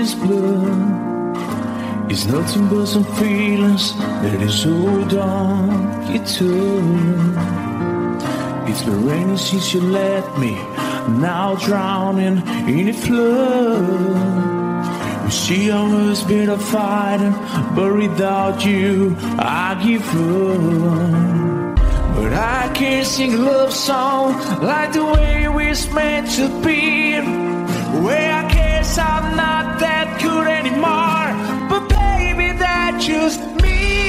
this blood is nothing but some feelings that is so dark you took. It's been raining since you left me, now drowning in a flood. You see, I was better fighting, but without you, I give up. But I can't sing a love song like the way we're meant to be. Where I guess I'm not that good anymore, but baby, that's just me.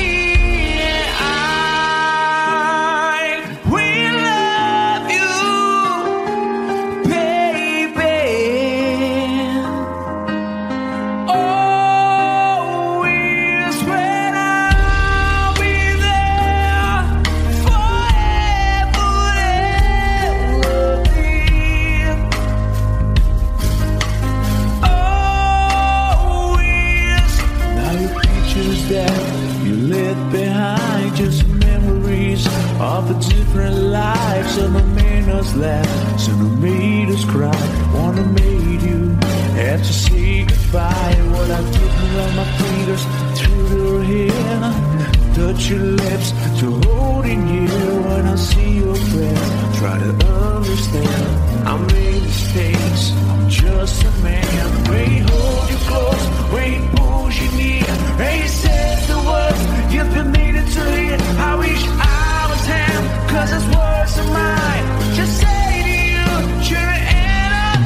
Of the different lives, some have made us laugh, some have made us cry. One have made you have to say goodbye. What I did around my fingers through your hair, touch your lips to holding you. When I see your breath, try to understand. I made mistakes, I'm just a man. When he holds you close, when he pulls you near, and he says the words you've been needing to hear. I wish I was him, 'cause his words are mine. Just say to you, you're the end of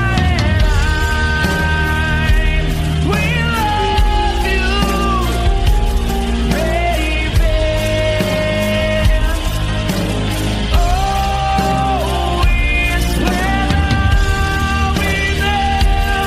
time. We love you, baby. Always when I'll be there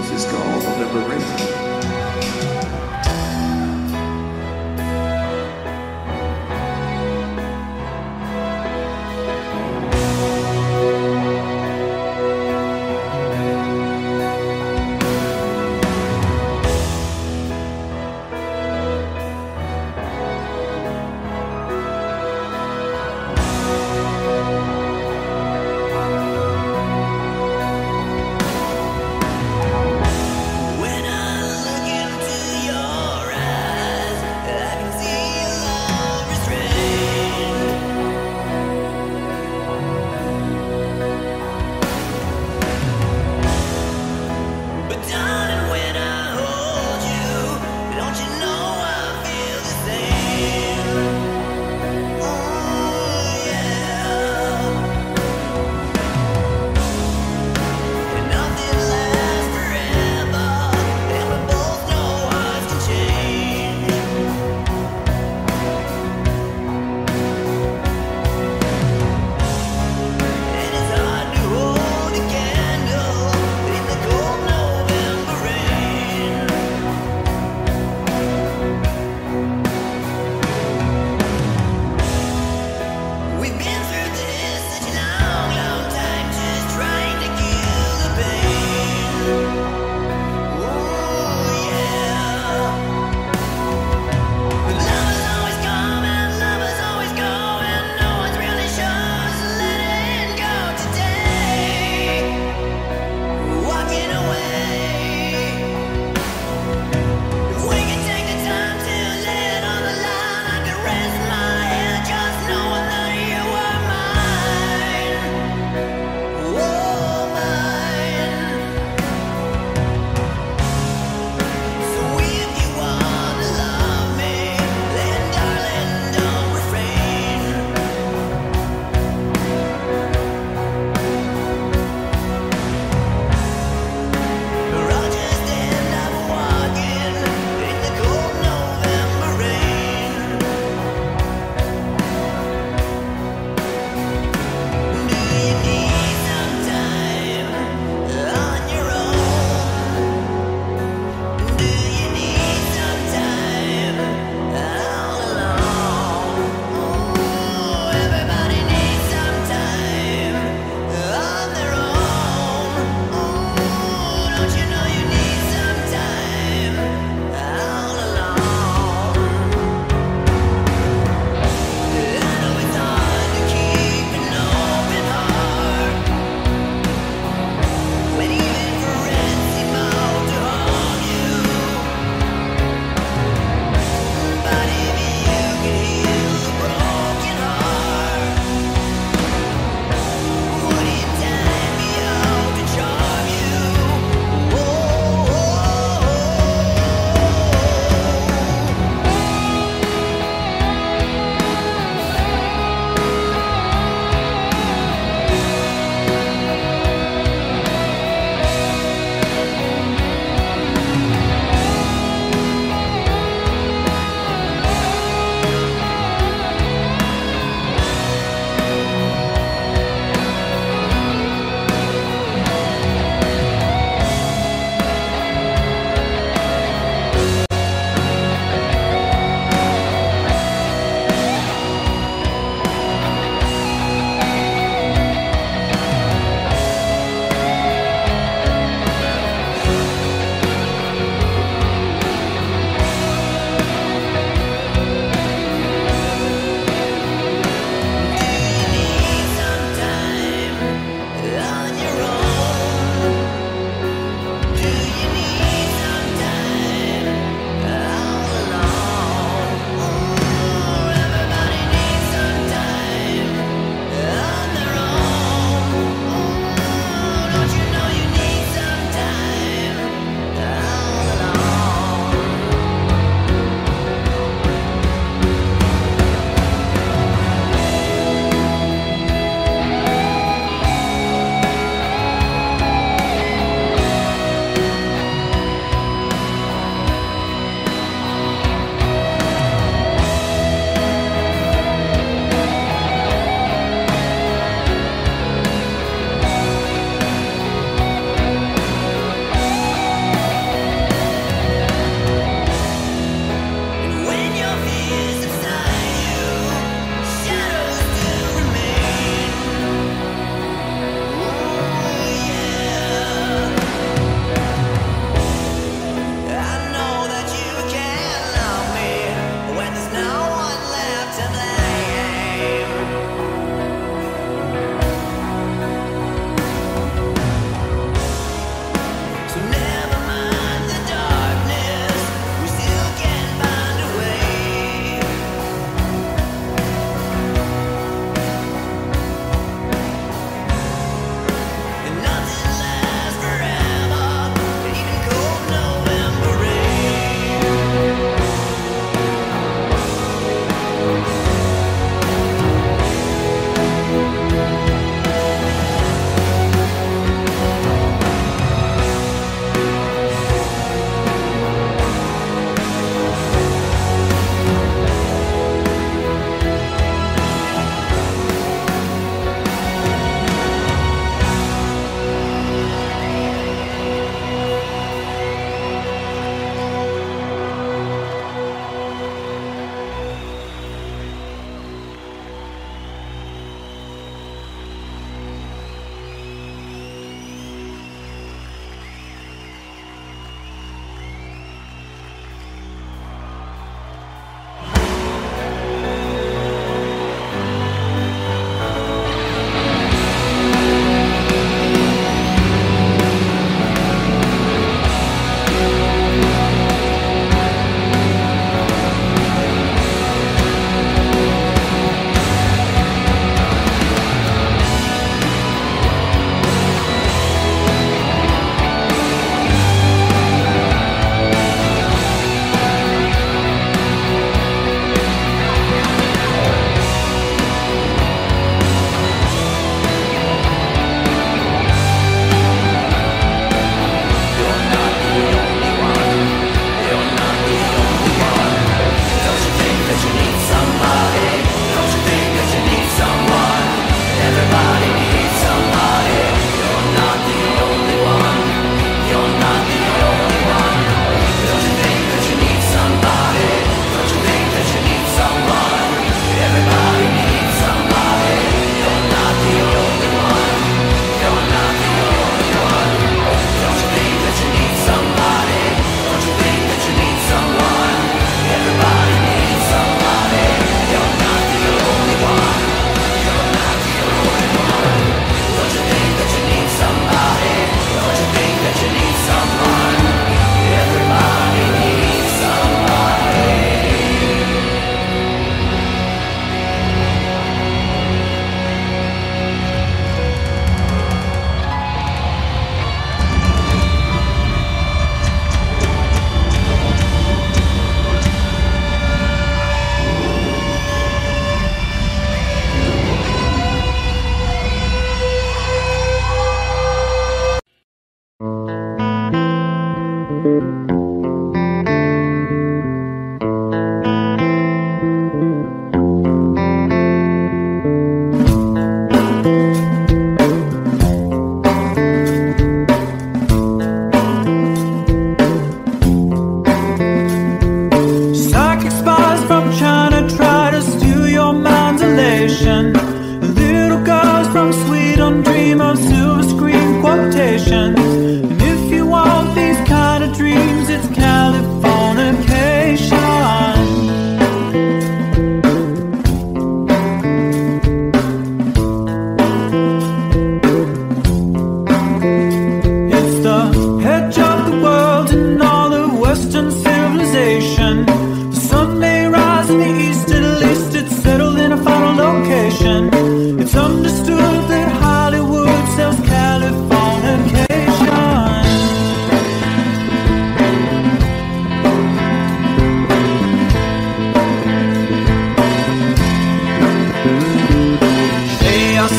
This is called Liberation. When I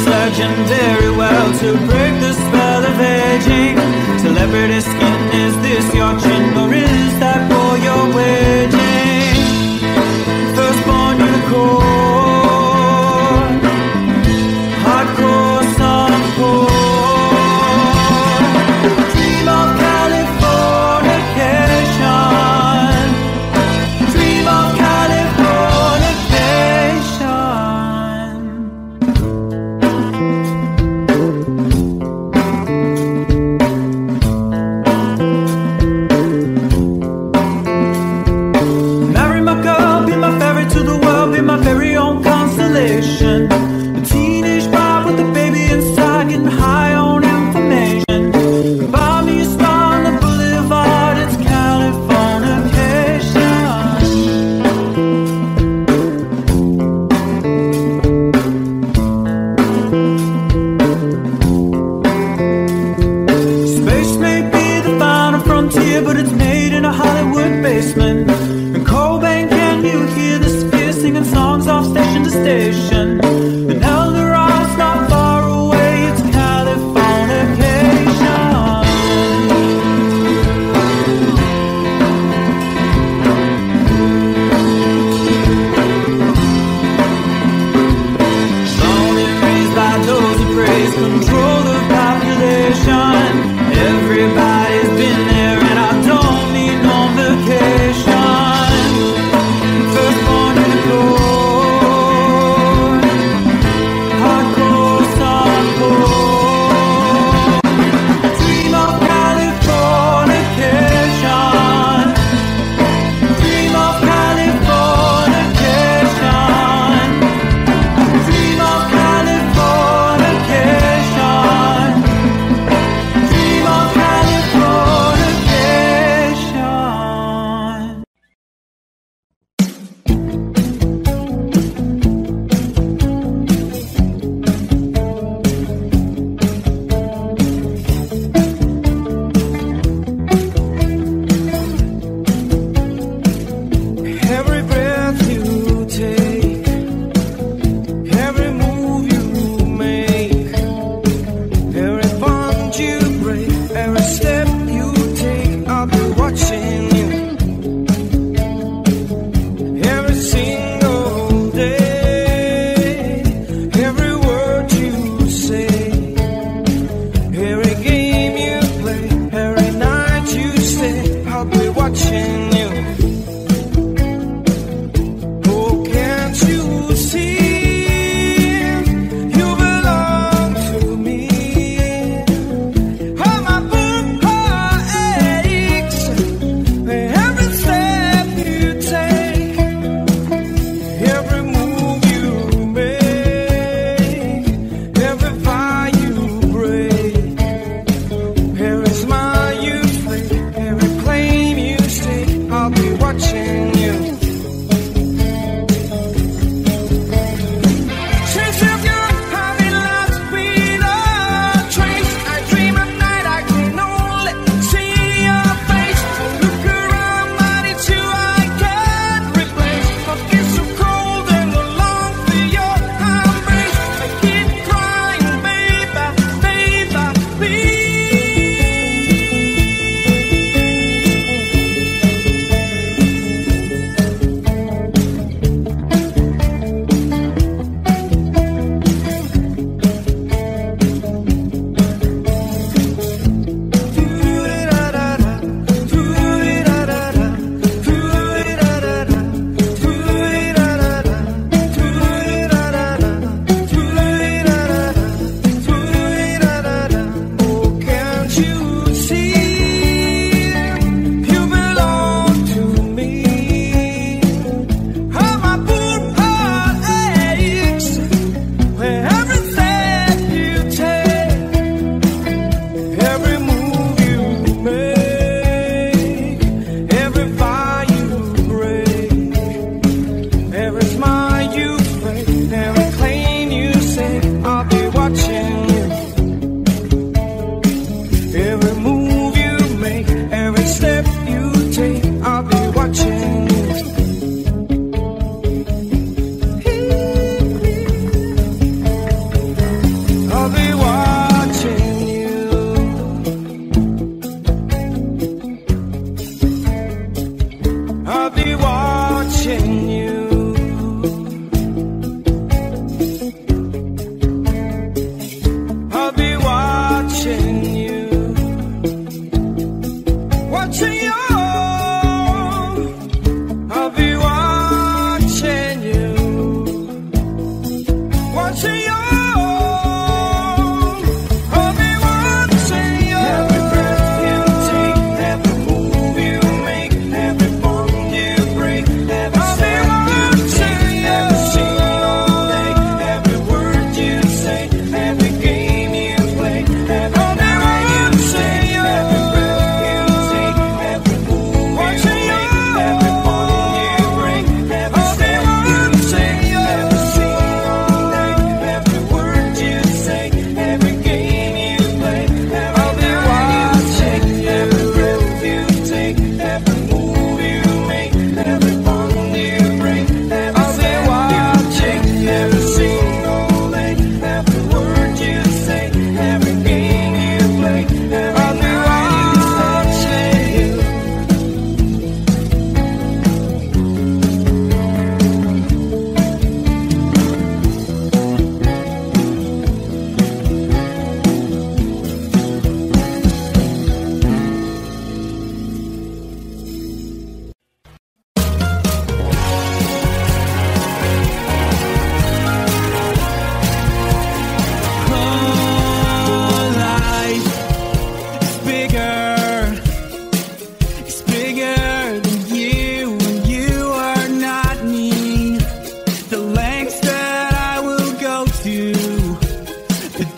surgeon very well to break the spell of aging. Celebrity skin, is this your chin or is that war you're waging? Firstborn unicorn, hardcore softcore. Dream of Californication, dream of Californication. Marry my girl, be my ferry to the world, be my very own constellation. A teenage bride with a baby inside, getting high on information. Buy me a star on the boulevard, it's Californication. Space may be the final frontier, but it's made in a Hollywood basement. And Cobain, can you hear the sphere singing songs off station to station? And Elder Ross not far away, it's Californication. Born and raised by those who praise control the population. Everybody's been there and I don't need no vacation. Firstborn unicorn, hardcore softcore. Dream of Californication, dream of Californication, dream of Californication.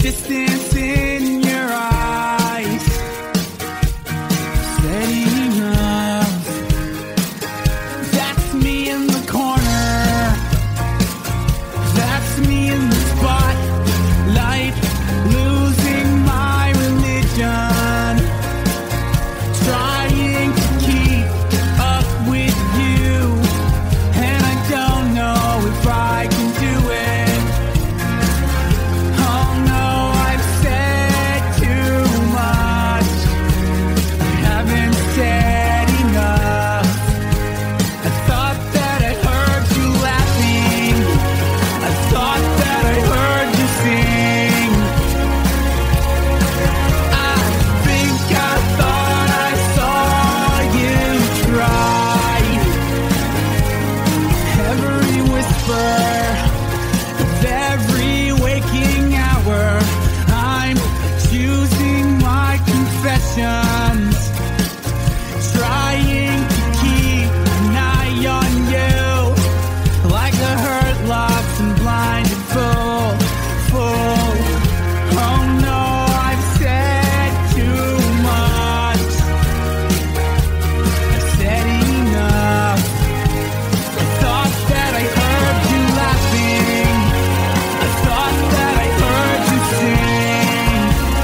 distance in your eyes said enough. That's me in the corner. That's me in the spotlight, losing my religion, trying to keep up with you, and I don't know if I can do it. Oh no, I've said too much. I haven't said enough. I thought that I heard you laughing. I thought that I heard you sing. I think I thought I saw you try. Every whisper of every waking hour, I'm choosing my confessions, trying to keep an eye on you, like a hurt, lost and blinded fool. Oh no, I've said too much. I've said enough. I thought that I heard you laughing. I thought that I heard you sing.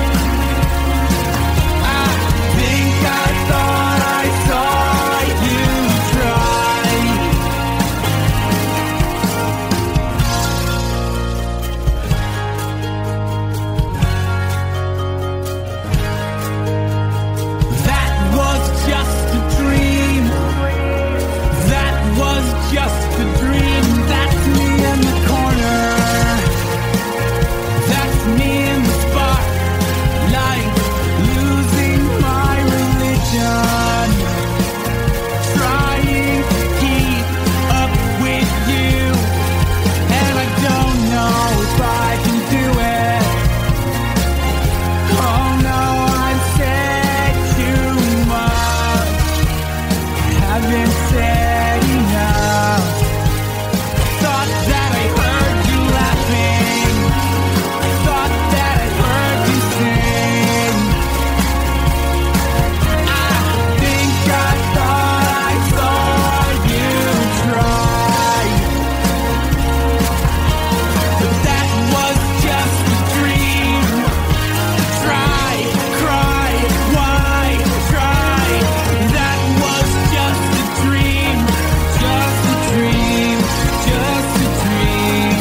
I think I thought I saw you try. That was just a dream. That was just a dream. That's me in the corner. That's me in the spotlight, losing my religion, trying to keep up with you, and I don't know if I can do it. Oh no, I've said too much. I haven't said enough. Thought that I heard you laughing. I thought that I heard you sing. I think I thought I saw you try. But that was just a dream. Try, cry, why try? That was just a dream. Just a dream. Just a dream.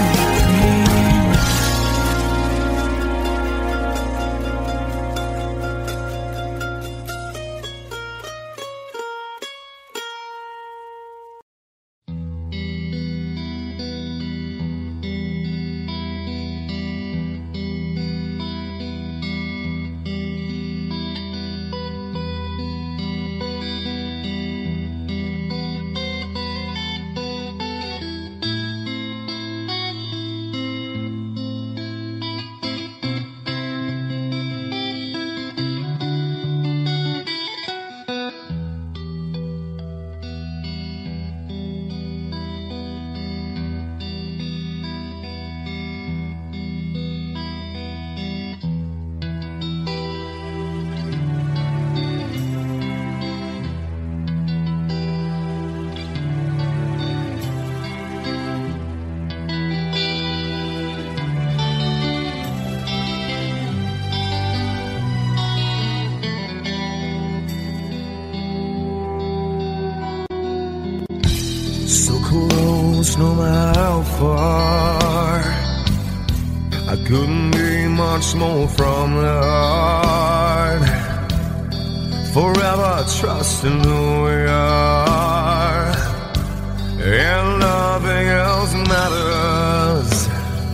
So close, no matter how far. I couldn't be much more from the heart. Forever trusting who we are, and nothing else matters.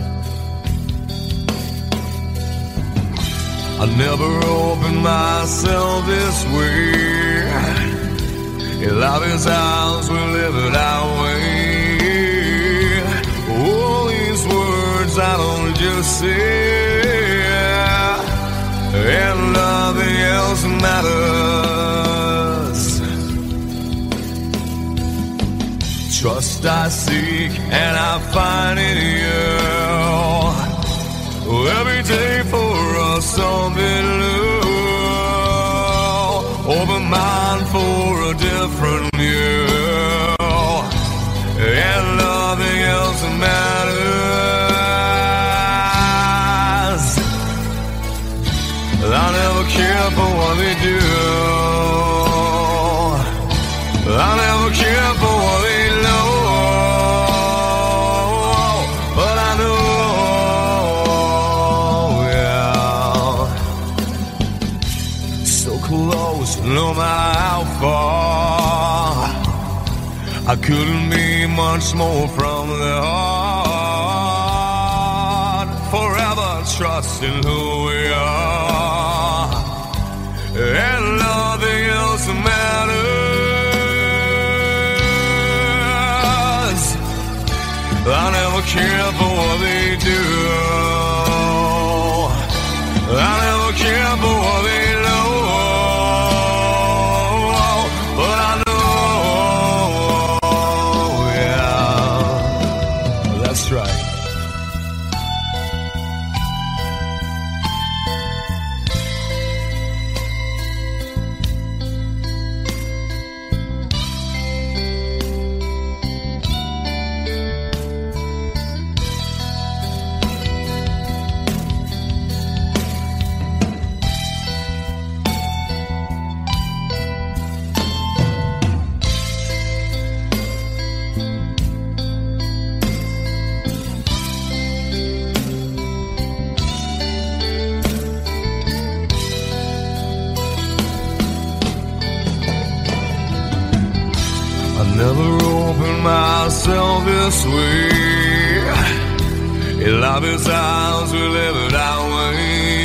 I never opened myself this way. Life is ours, we live it our way. All these words I don't just say, and nothing else matters. Trust I seek and I find in you. every day for us something new. Open mind for a different view, and nothing else matters. I never care for what they do. I never care for what they know. But I know, yeah, so close, no matter how far. I couldn't be much more from the heart. Forever trusting who we are, and nothing else matters. I never care for what they do. I never care for what they know. But I know, yeah, that's right. Never opened myself this way. In life is ours, we live it our way.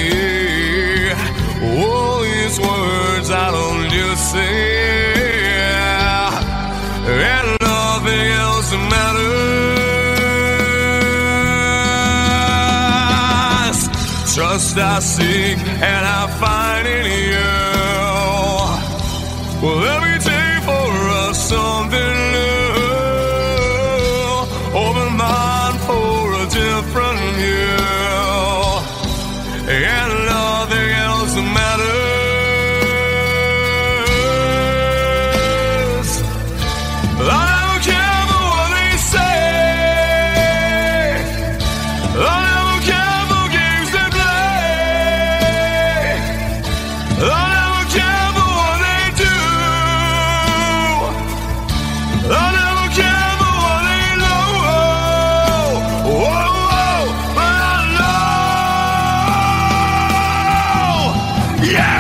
All these words I don't just say, and nothing else matters. Trust I seek and I find in you. Well, every day for us something new. Open mind for a different view, and nothing else matters. I don't care for what they say. I don't care for games they play. I never care for what they do. I never care for what they know. Whoa, but I know. Yeah!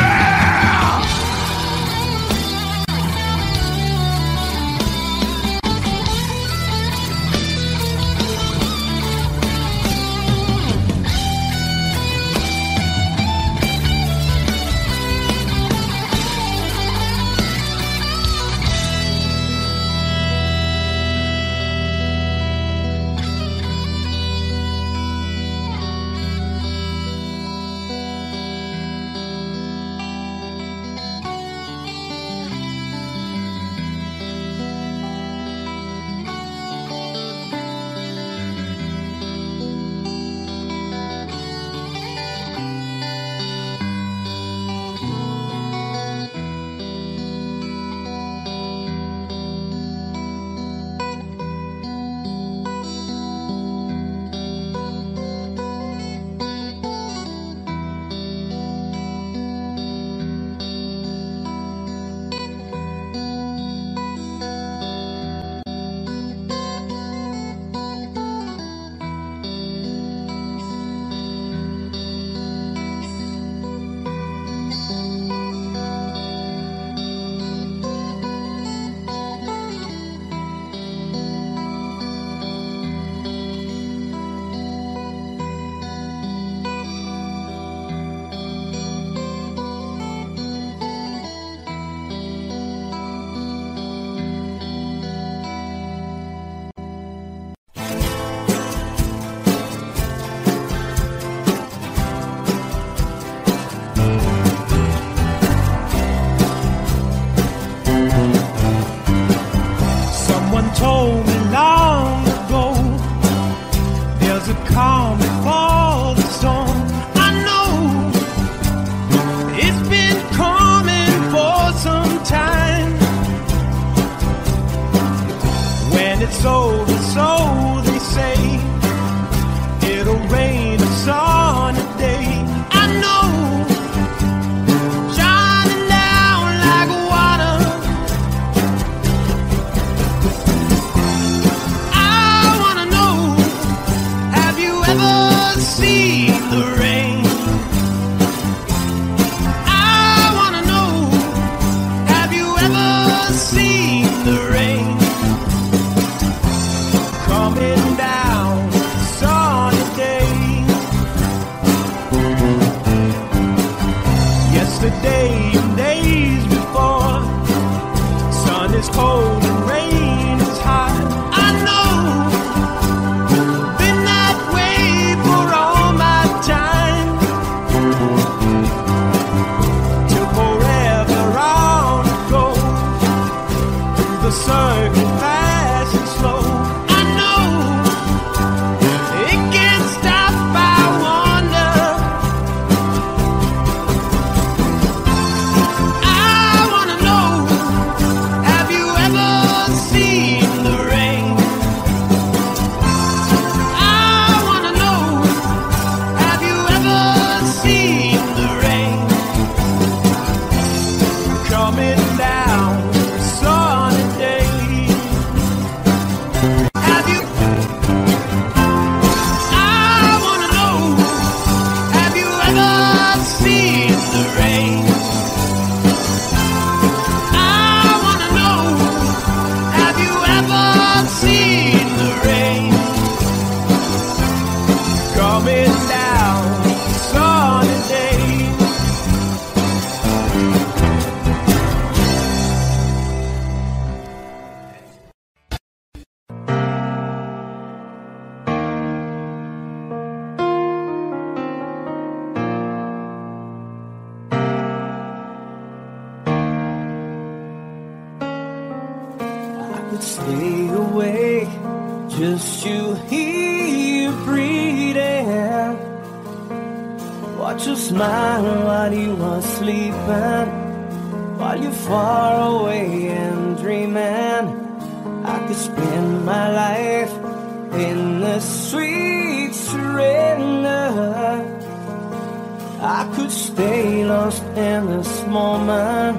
could stay awake just to hear you breathing. Watch you smile while you are sleeping, while you're far away and dreaming. I could spend my life in the sweet surrender. I could stay lost in this moment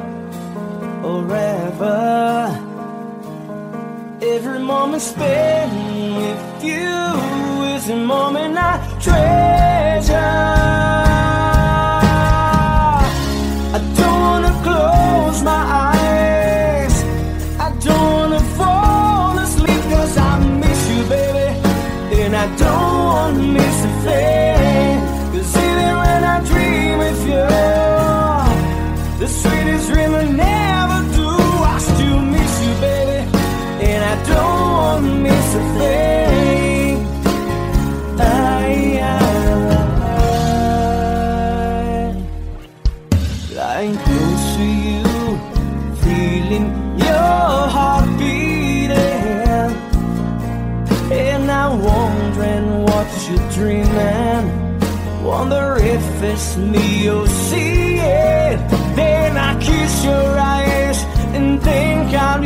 forever. Every moment spent with you is a moment I treasure. I don't wanna close my eyes, I don't wanna fall asleep, 'cause I miss you, baby, and I don't wanna miss a thing. 'Cause even when I dream with you, the sweetest dream I never do, I still miss you, baby, and I don't wanna miss a thing. Lying close to you, feeling your heart beating, and I'm wondering what you're dreaming. Wonder if it's me you're seeing. Then I kiss your eyes and think I'm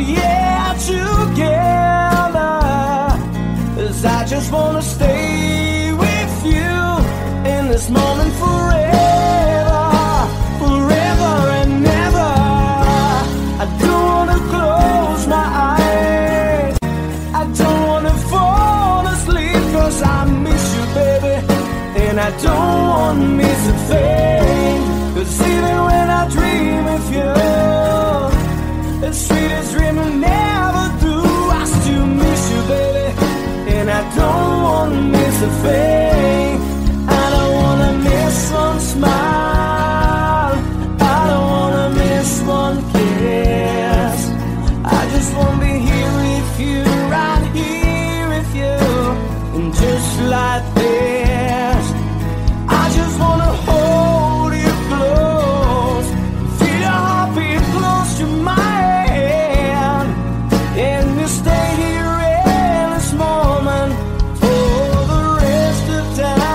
together. 'Cause I just wanna stay with you in this moment forever, forever and ever. I don't wanna close my eyes, I don't wanna fall asleep, 'cause I miss you, baby, and I don't wanna miss a thing. 'Cause even when I dream of you, the sweetest dream I never do, I still miss you, baby, and I don't wanna miss a thing. I don't wanna miss one smile, I don't wanna miss one kiss. I just wanna be here with you, right here with you, and just like this, I just wanna hold you close, feel your heartbeat close to mine, and you stay here in this moment for the rest of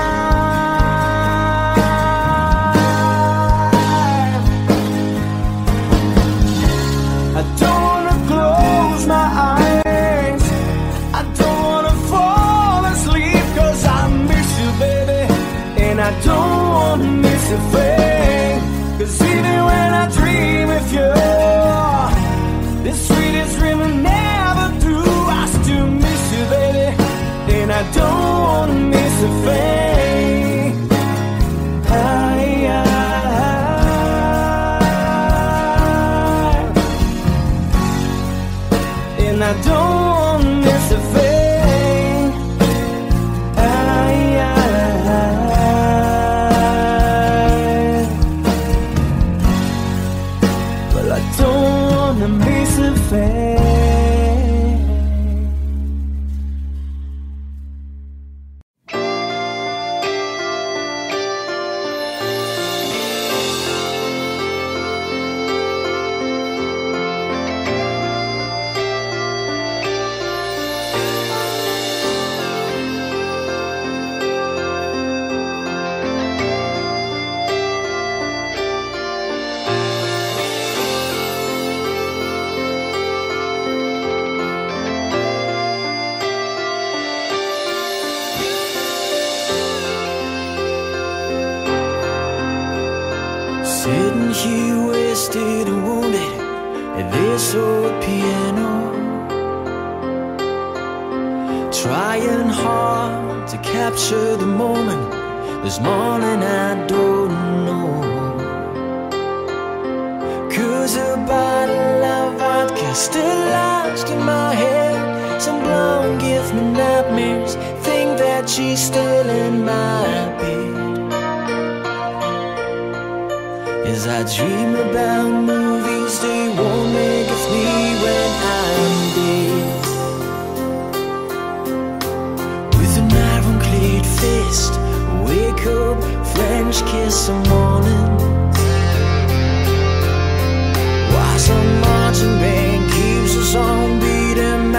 time. I don't wanna close my eyes, I don't wanna fall asleep, 'cause I miss you, baby, and I don't wanna miss a thing. 'Cause even when I dream of you, the sweetest dream I never do, I still miss you, baby, and I don't wanna miss a thing. And I don't wanna miss a thing. Well, I don't wanna miss a thing. Sitting here wasted and wounded at this old piano, trying hard to capture the moment. This morning I don't know, 'cause a bottle of vodka still lodged in my head. Some blonde gives me nightmares, think that she's still in my bed. As I dream about movies they won't make of me when I'm dead. With an ironclad fist, wake up, French kiss some morning, while some marching band keeps us on beating.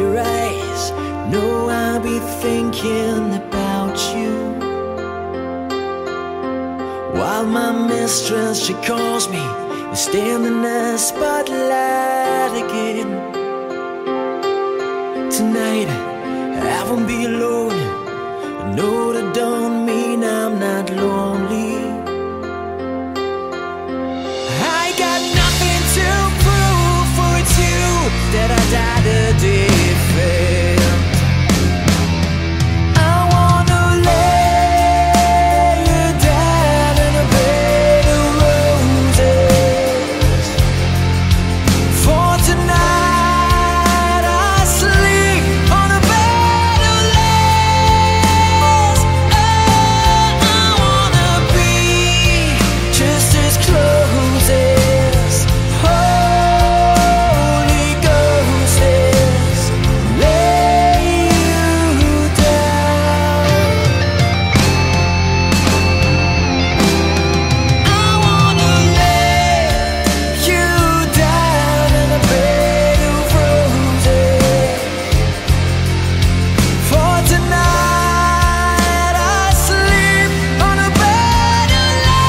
your eyes, know I'll be thinking about you. While my mistress, she calls me and stand in the spotlight again. Tonight I won't be alone. I know that don't mean I'm not lonely. I got nothing to prove, for it's you that I died a defend. I wanna lay you down in a bed of roses. For tonight I sleep on a bed of lace. Oh, I wanna be just as close as Holy Ghost is. Lay you down. I wanna lay you down in a bed of roses. For tonight I sleep on a bed of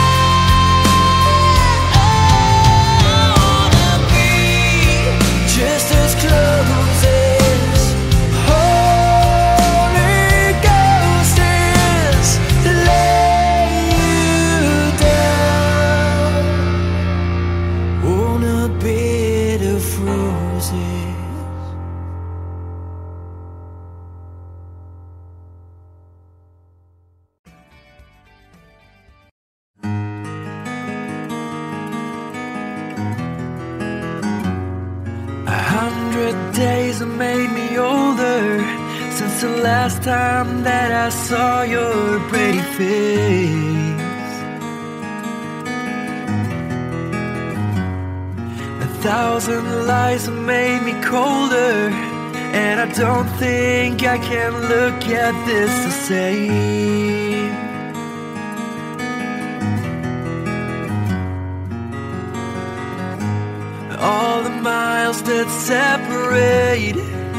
lace. I wanna be just as close as Holy Ghost is. Lay you down on a bed of roses. A 100 days have made me older since the last time that I saw your pretty face. 1,000 lies have made me colder, and I don't think I can look at this the same. All the miles that separate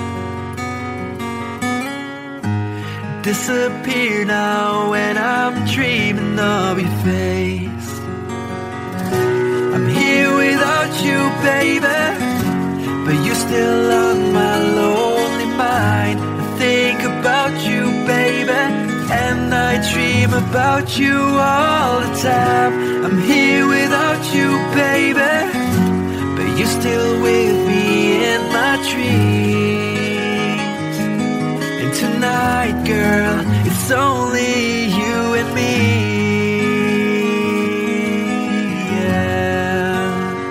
disappear now when I'm dreaming of your face. I'm here without you, baby, but you're still on my lonely mind. I think about you, baby, and I dream about you all the time. I'm here without you, baby, but you're still with me in my dreams. And tonight, girl, it's only you and me. Yeah.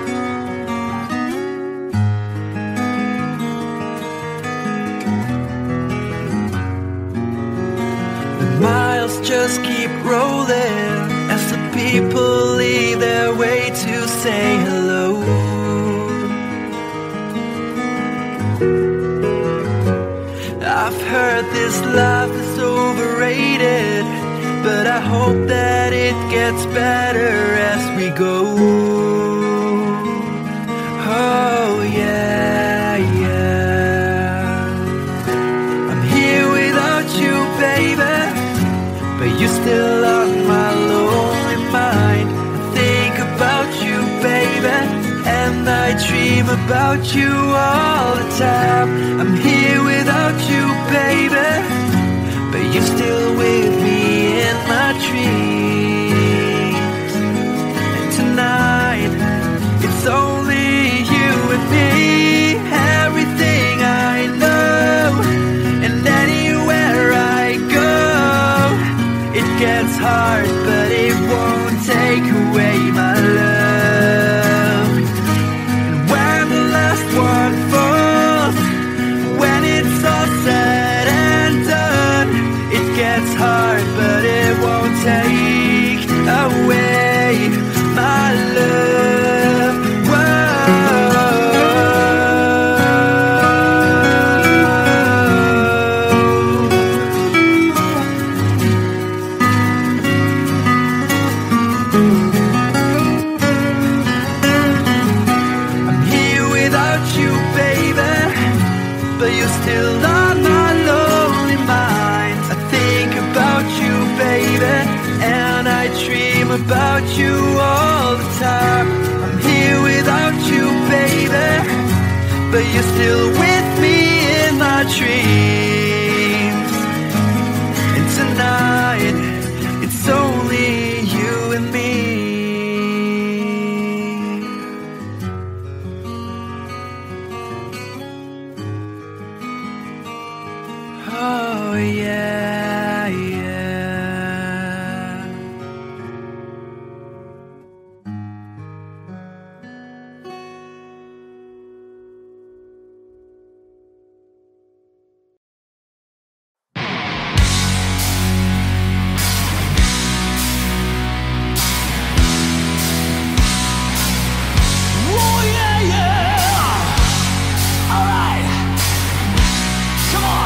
The miles just keep rolling as the people leave their way to say hello. I've heard this life is overrated, but I hope that it gets better as we go. Oh yeah, yeah. I'm here without you, baby, but you're still on my lonely mind. I think about you, baby, and I dream about you all the time. I'm here without you, baby, but you're still with me in my dreams. And tonight, it's only you and me. Everything I know, and anywhere I go, it gets hard, but it won't take away my love. And when the last one falls, when it's all said and done, it gets hard, but it won't take still with me in my dreams. And tonight, it's only you and me. Oh yeah, yeah. Oh yeah, yeah. All right, come on.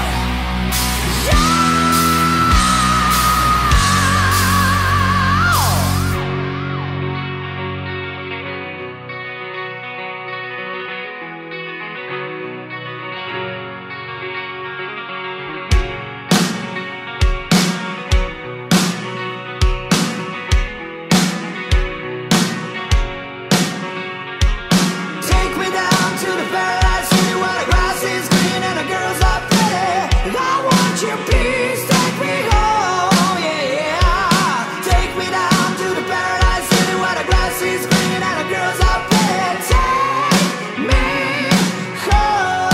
Take me down to the paradise city where the grass is green and the girls are pretty. I want your peace, take me home, yeah, yeah. Take me down to the paradise city where the grass is green and the girls are pretty. Take me home.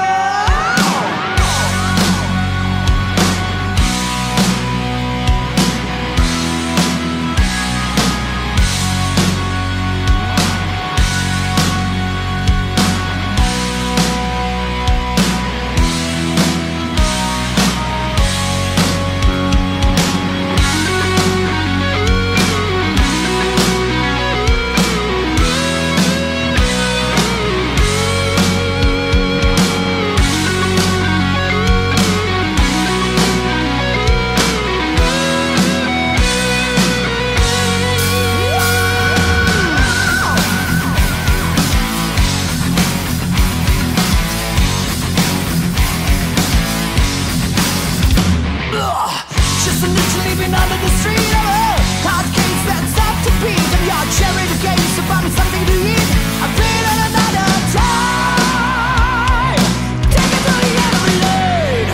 Just literally been under the street of a hard case that stopped to beat. And your cherry the gates to find me something to eat. I've been on another time. Take it to the end of the lane.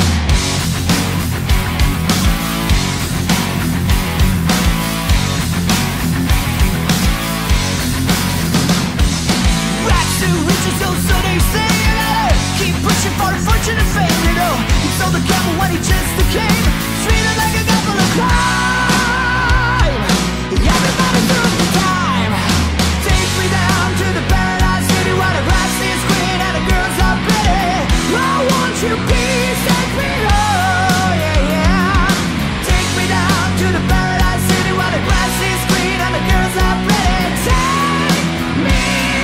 Rags to riches, so they say, you know. Keep pushing for a fortune and fame, you know. He sold the camel when he just came. Sweeter like a couple of crime. Everybody took the time. Take me down to the paradise city where the grass is green and the girls are pretty. I want your peace, take me home, yeah, yeah. Take me down to the paradise city where the grass is green and the girls are pretty. Take me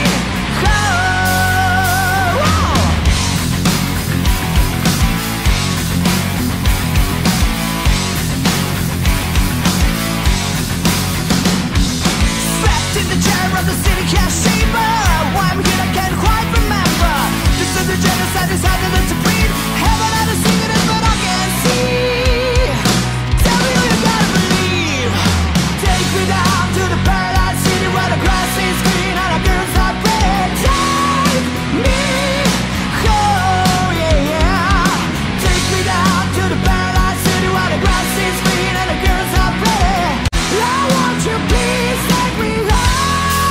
home. Whoa. Strapped in the chair of the city cash chamber. Why I'm here I can't quite remember. This is the genocide decided to breed. Heaven had to sing it is but I can't see. Tell me who you gotta believe. Take me down to the paradise city where the grass is green and the girls are pretty. Take me home, yeah, yeah. Take me down to the paradise city where the grass is green and the girls are pretty. I want your peace, take me home.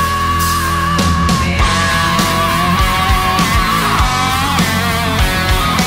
Yeah.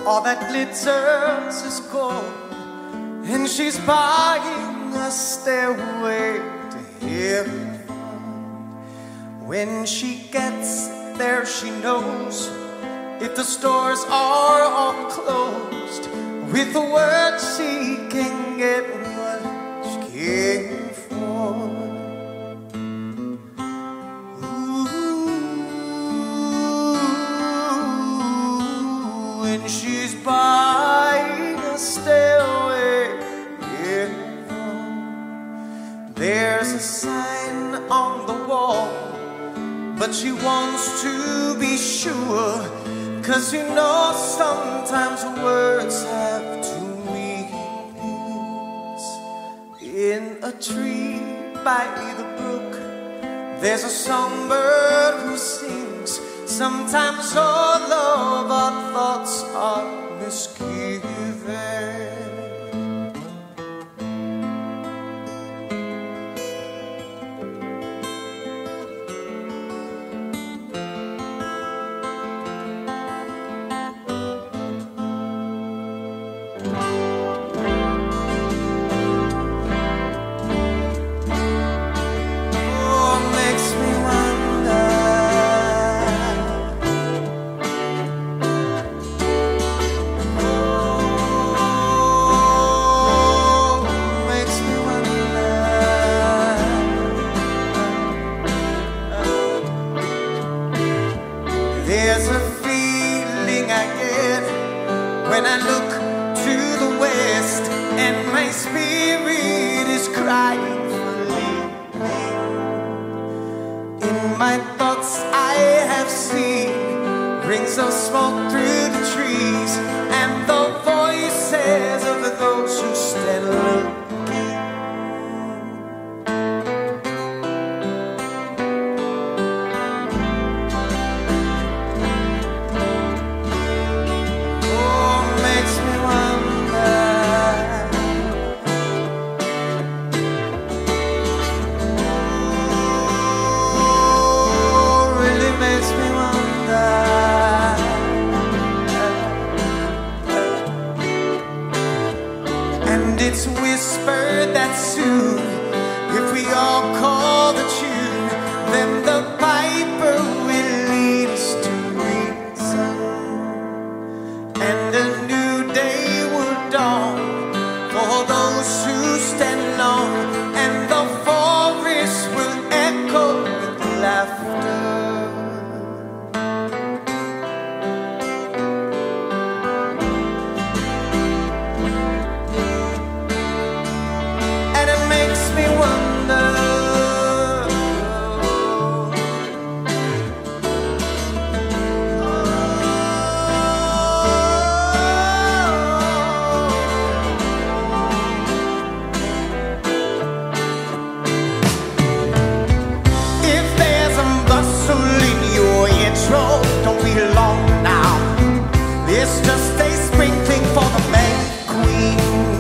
All that glitters is gold, and she's buying a stairway to heaven. When she gets there, she knows if the stores are all closed, with the word she can get what she came for. Ooh, when she's buying a stairway, yeah. There's a sign on the wall, but she wants to be sure, 'cause you know sometimes words have two meanings. In a tree by the brook, there's a songbird who sings. Sometimes all of our thoughts are misgiven. There's a feeling I get when I look to the west, and my spirit is crying for leaving. In my thoughts I have seen rings of smoke through the trees, and the voices of those who stand looking. It's whispered that soon, if we all call the tune, then the piper will lead us to reason, and a new day will dawn for those who stand alone, and the forest will echo with laughter. Don't be long now. It's just a sprinkling for the May Queen.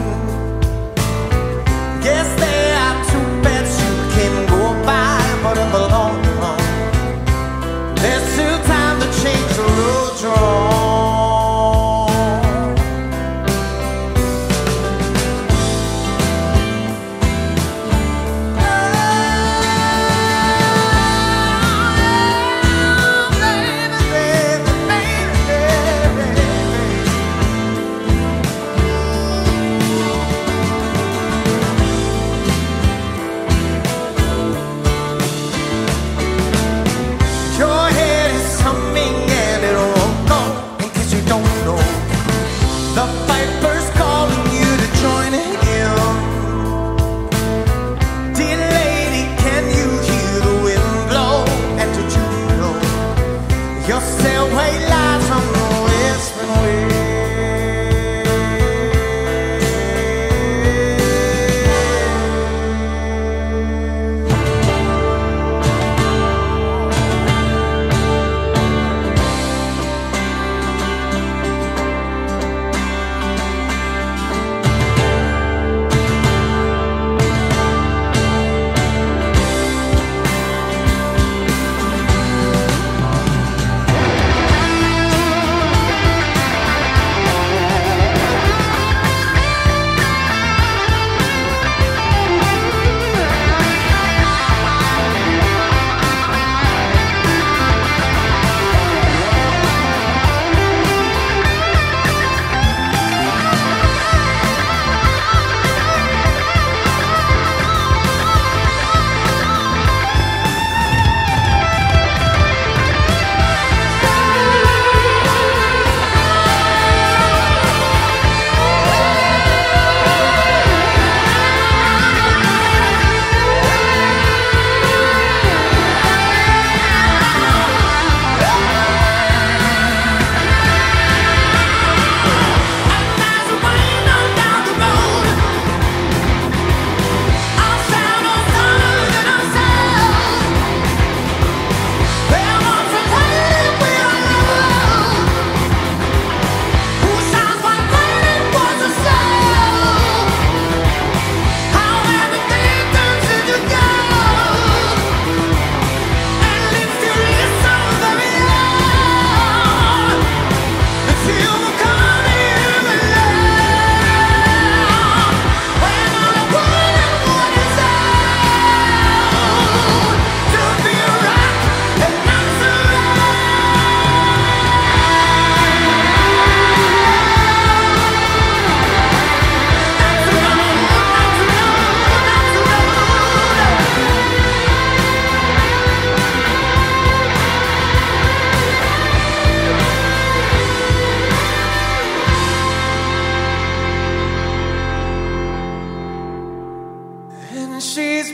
Guess there are two beds you can go by, but in the long run, there's still time to change the road you're on.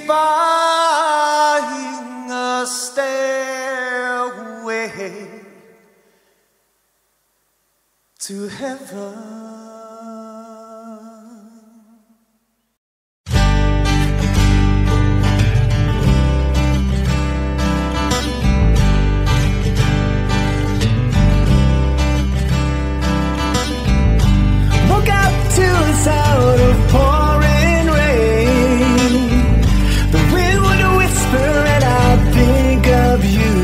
buying a stairway to heaven. Woke up to the sound of pouring rain. The wind would whisper and I'd think of you.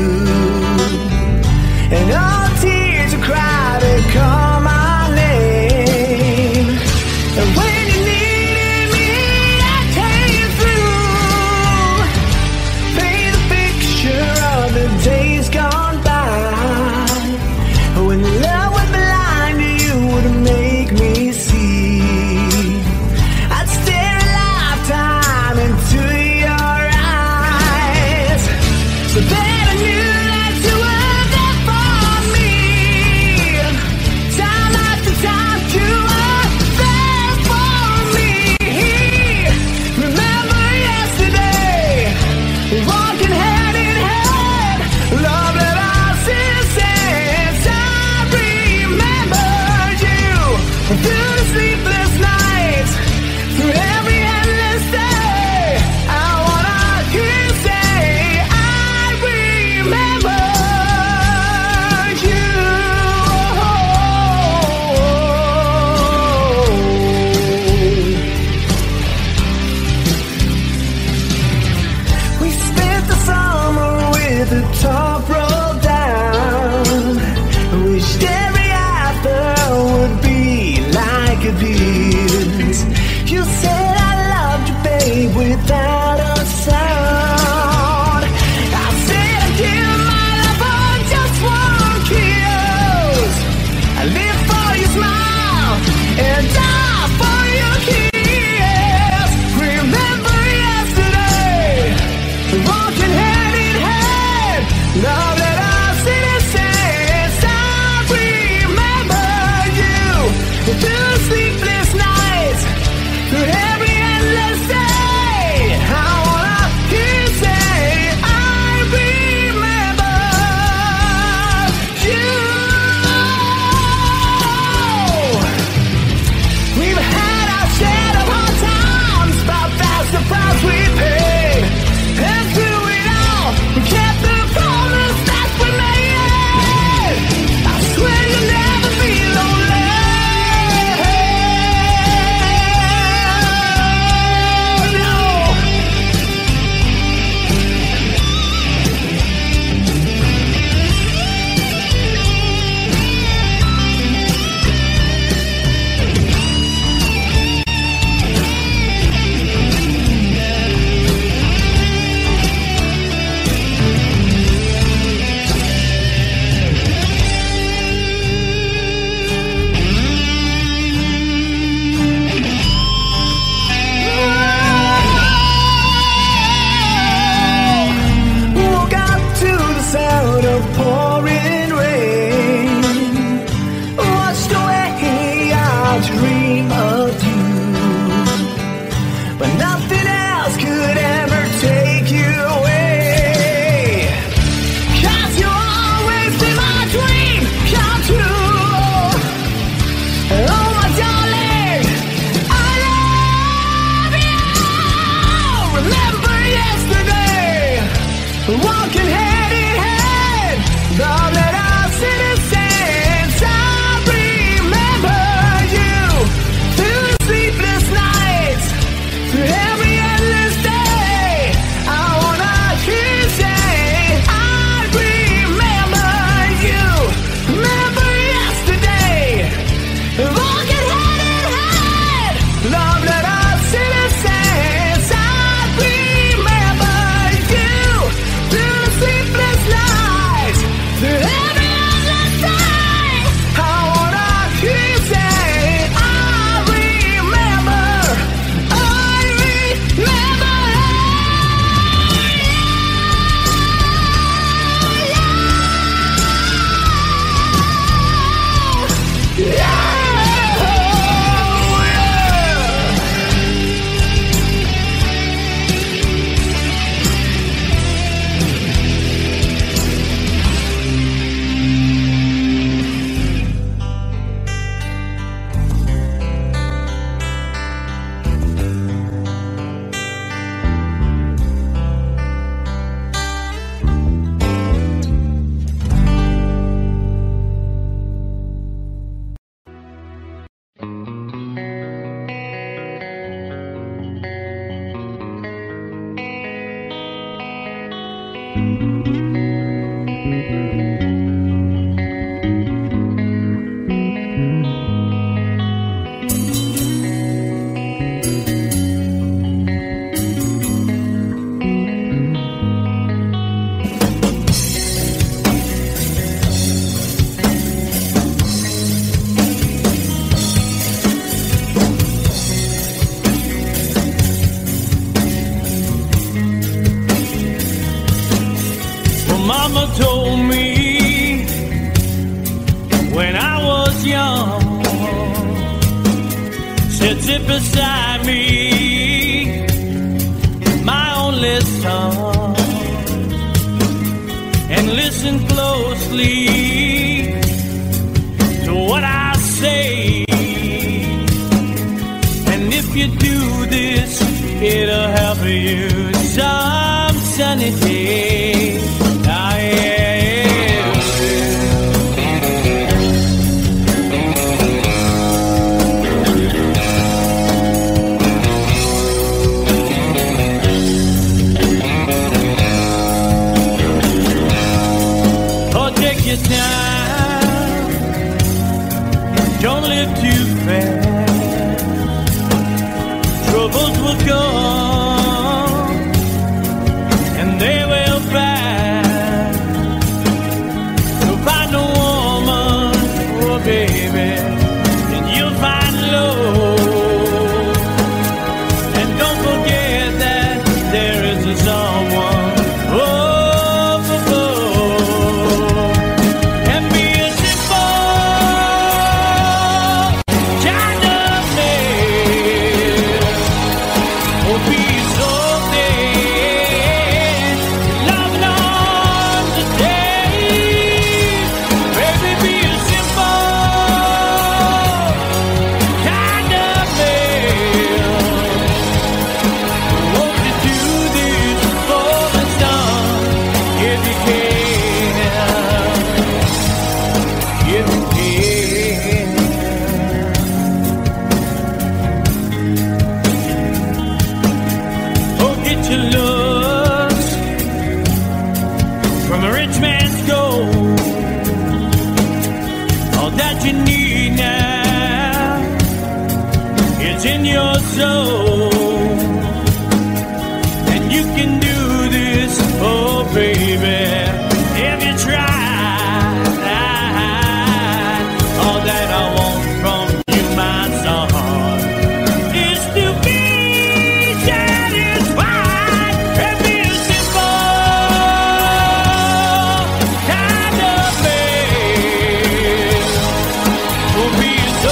And all tears would cry to call my name. And when you needed me, I came through. Paint a picture of the days gone by, when love was blind, you would make me see. I'd stare a lifetime into your eyes, so that I knew that you were there for me. Time after time, you were there for me. Remember yesterday, walking hand in hand, love that I since I remembered you through the sleepless nights, through every endless day. I wanna hear you say, I remember you. We spent the summer with the top rolled down. Wished every after would be like it is. You said I loved you, babe, without a sound. I said I'd give my love for just one kiss. I live for your smile and die for your kiss. Remember yesterday, walking hand in hand, love that I since I remember you through sleepless nights, through Mama told me when I was young, said sit beside me, my only son, and listen closely to what I say. And if you do this, it'll help you some sunny day. Ah, yeah. Your time, don't live too fast. Troubles will come and they will pass. So find a woman, oh baby, and you'll find love. And don't forget that there is a someone. Oh, in your soul, and you can do this, oh baby, if you try. All that I want from you, my son, is to be satisfied and be a simple kind of man. Will be so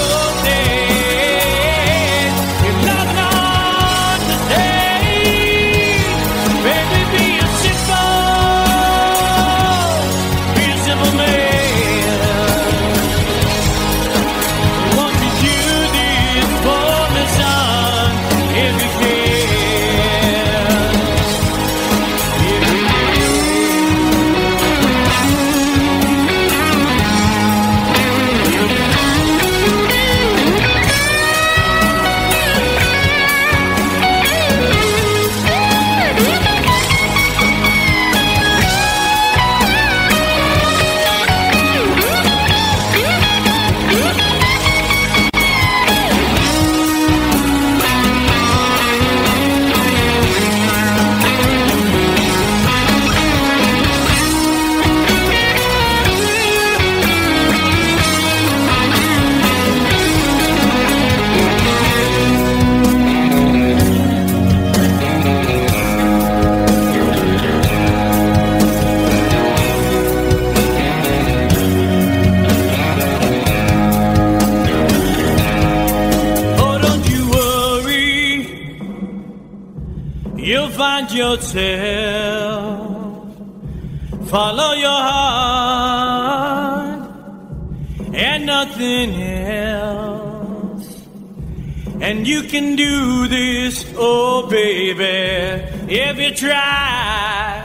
find yourself, follow your heart and nothing else. And you can do this, oh baby, if you try.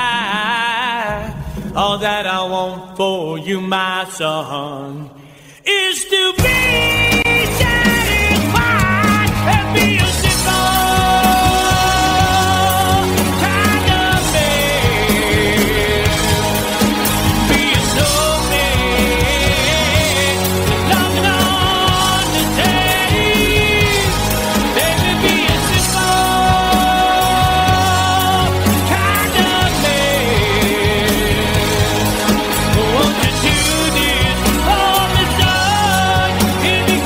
All that I want for you, my son, is to be satisfied and be a in the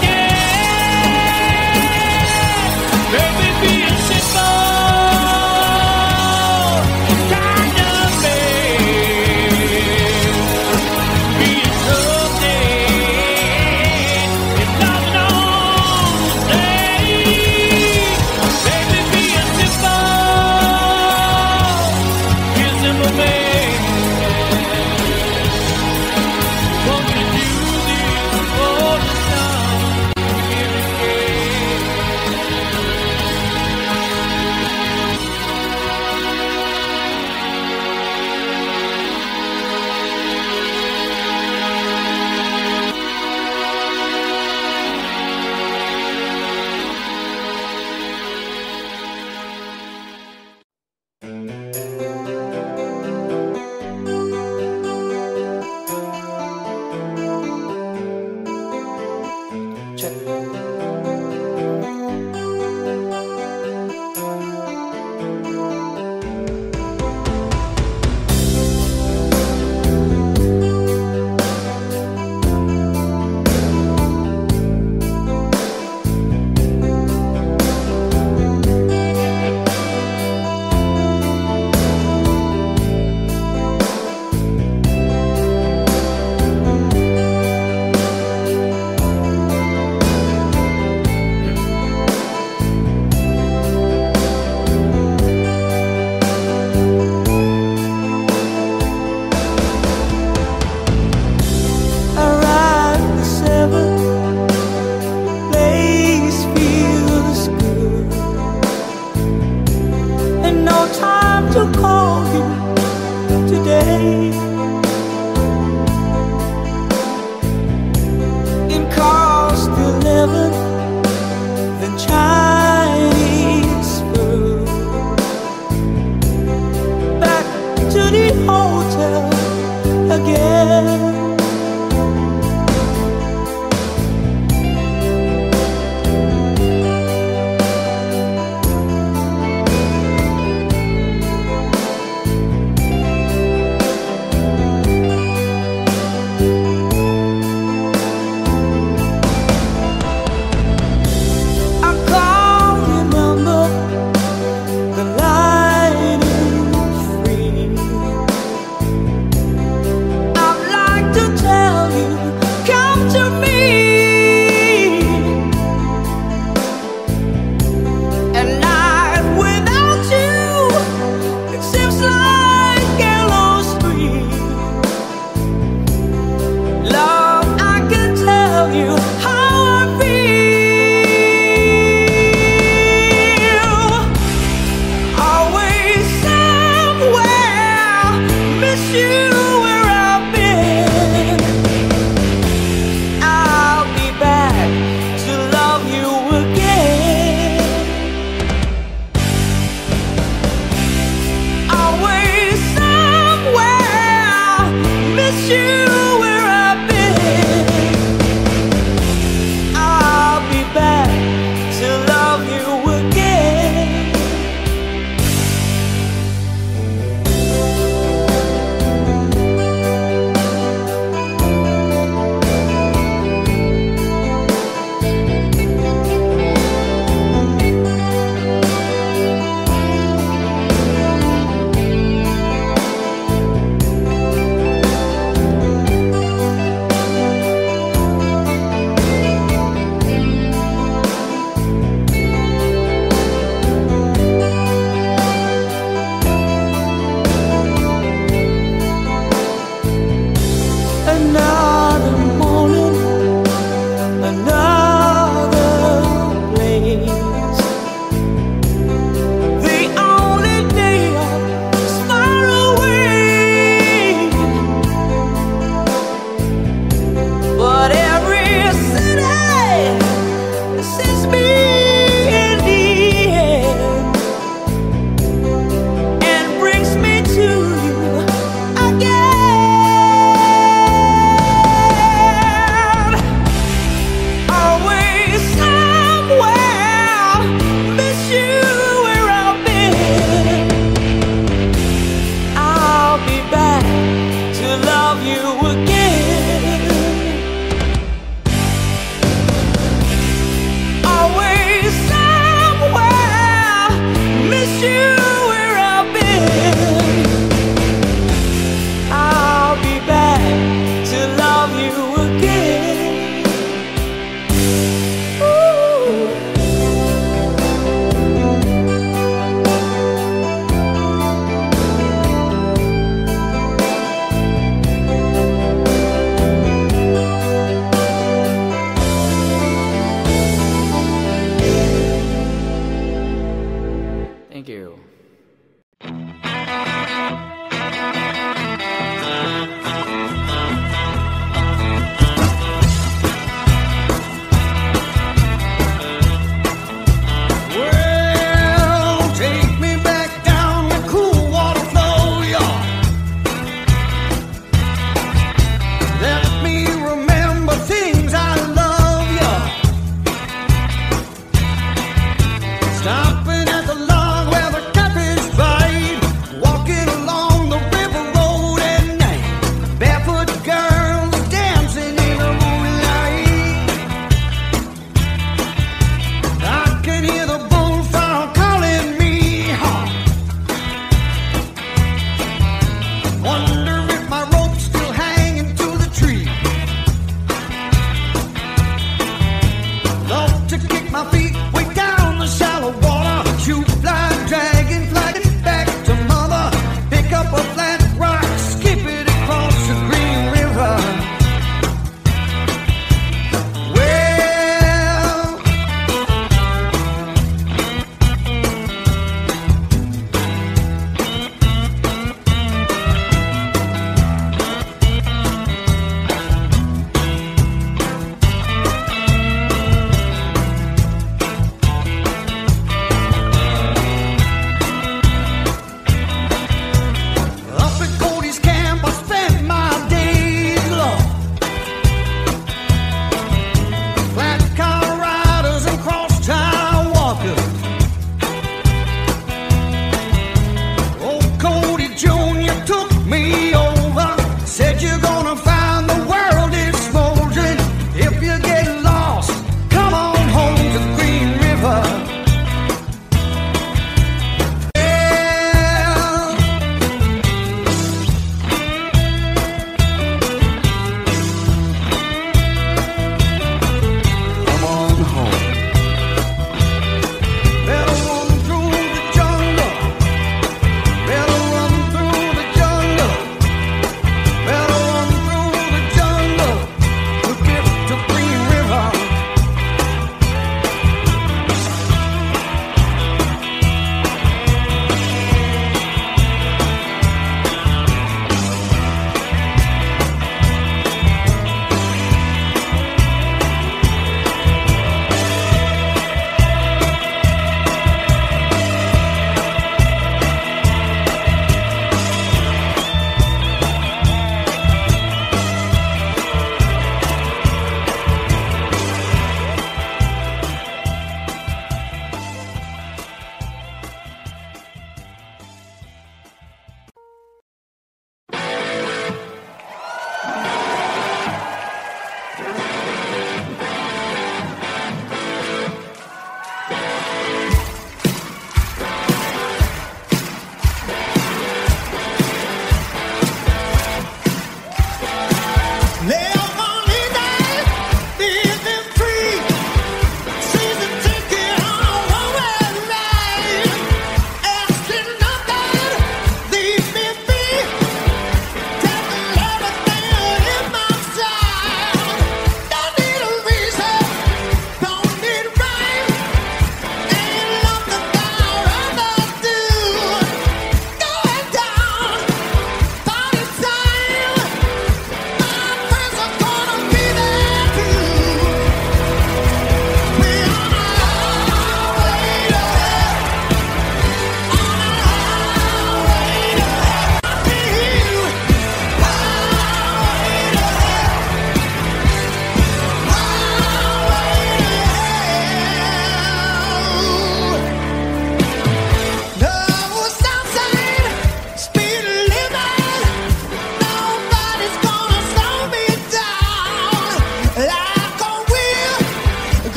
my feet way down the shallow water. You fly, dragonfly, get back to mother. Pick up a flat rock, skip it across the green river.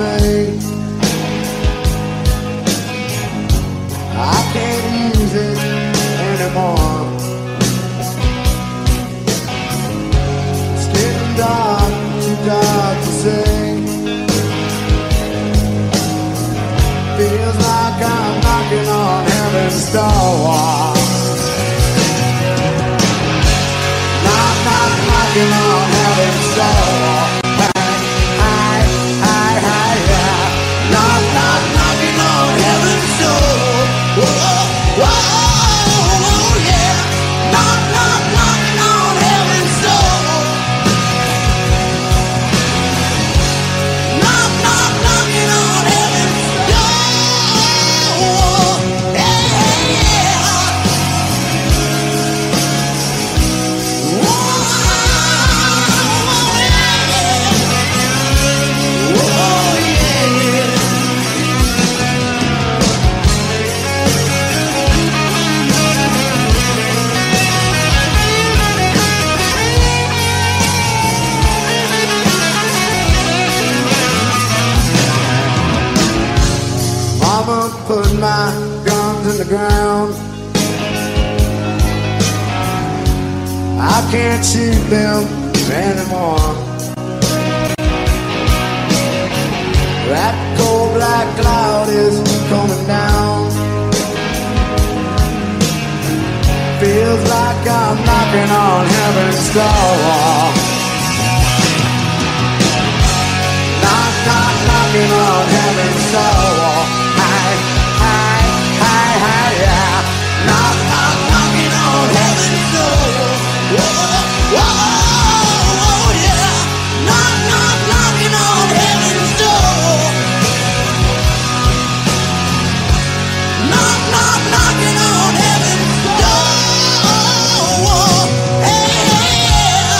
me. I can't use it anymore. It's getting dark, too dark to see. Feels like I'm knocking on heaven's door. Knocking on heaven's door. Hey, hey, hey, yeah. Knocking on heaven's door. Whoa, whoa, yeah. Knocking on heaven's door. Knocking on heaven's door. Hey, yeah. Mama put my guns in the ground. I can't shoot them anymore. That cold black cloud is coming down. Feels like I'm knocking on heaven's door. Knocking on heaven's door. Hey, hey, hey, hey, yeah. Knocking on heaven's door. Whoa, whoa, yeah. Knocking on heaven's door. Knocking on heaven's door. Hey, yeah.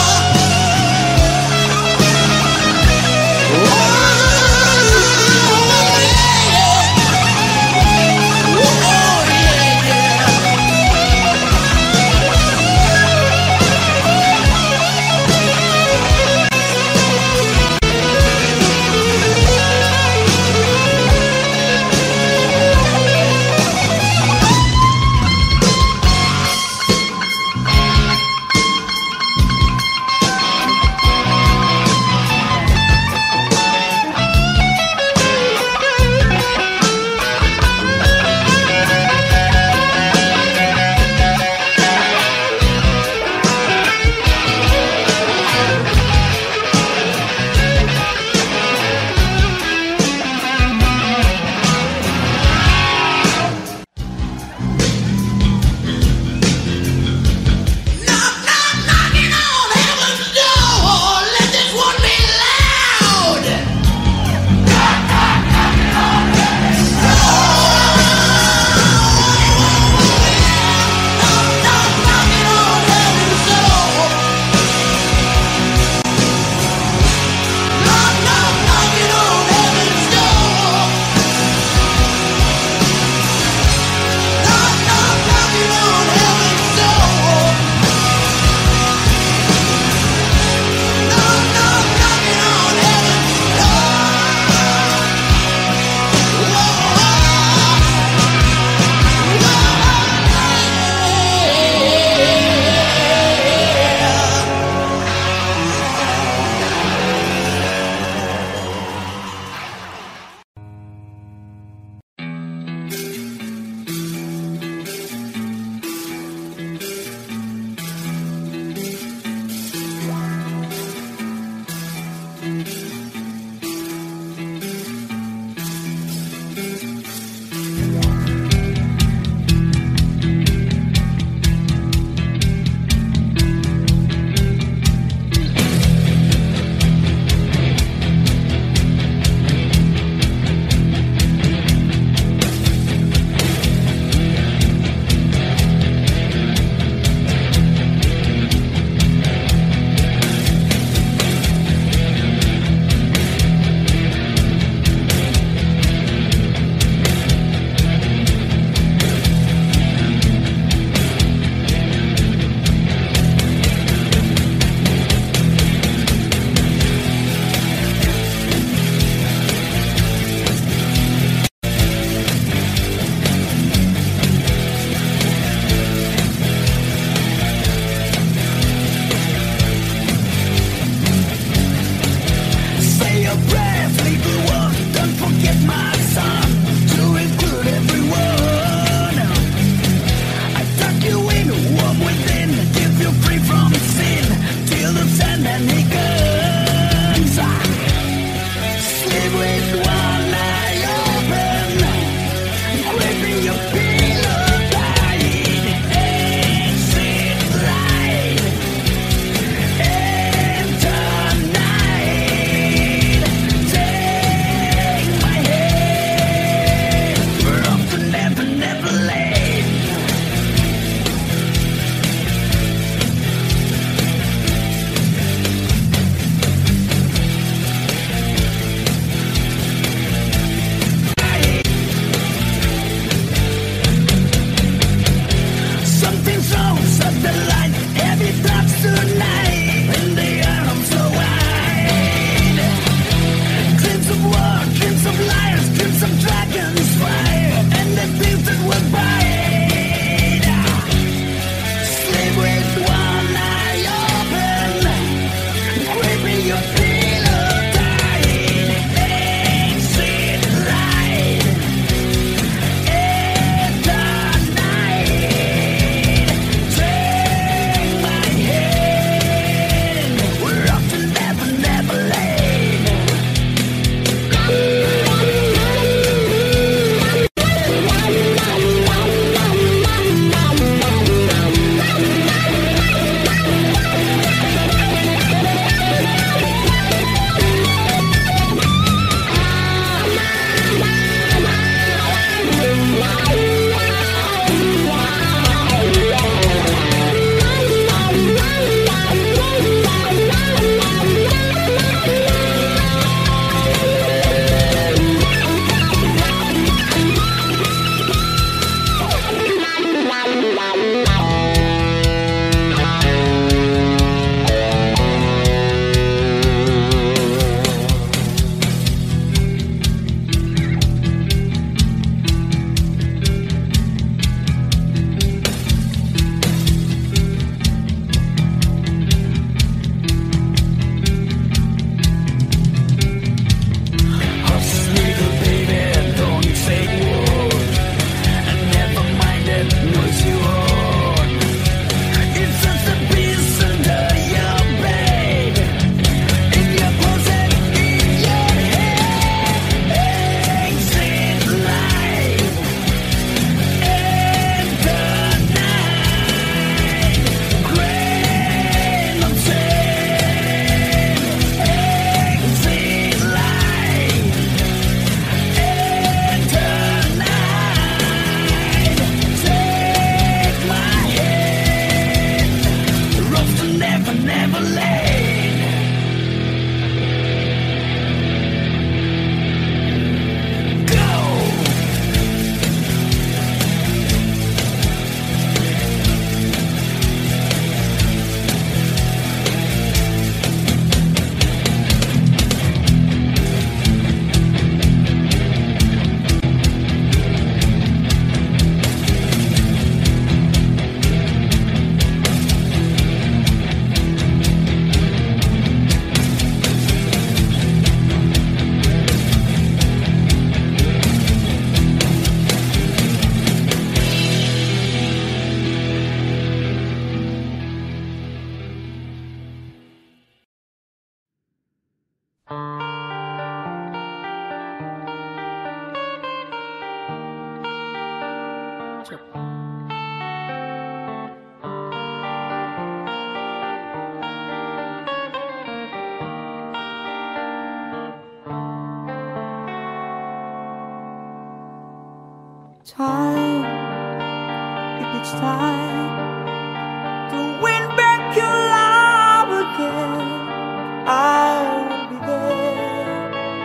Time, if it's time to win back your love again, I will be there.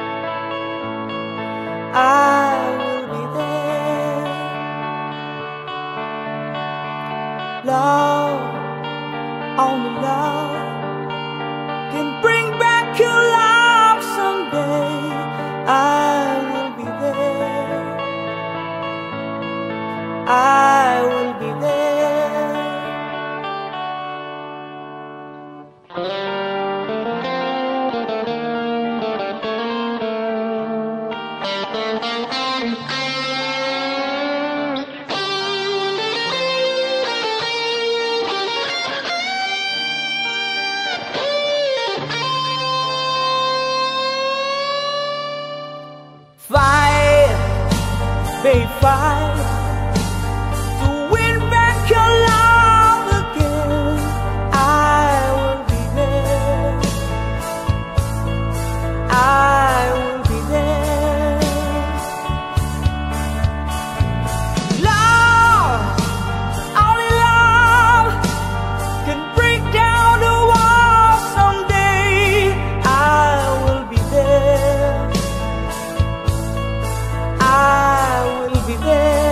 I will be there. Love, only love can bring back your love someday. I will be there. I will be there. Fight, babe, fight. Be there.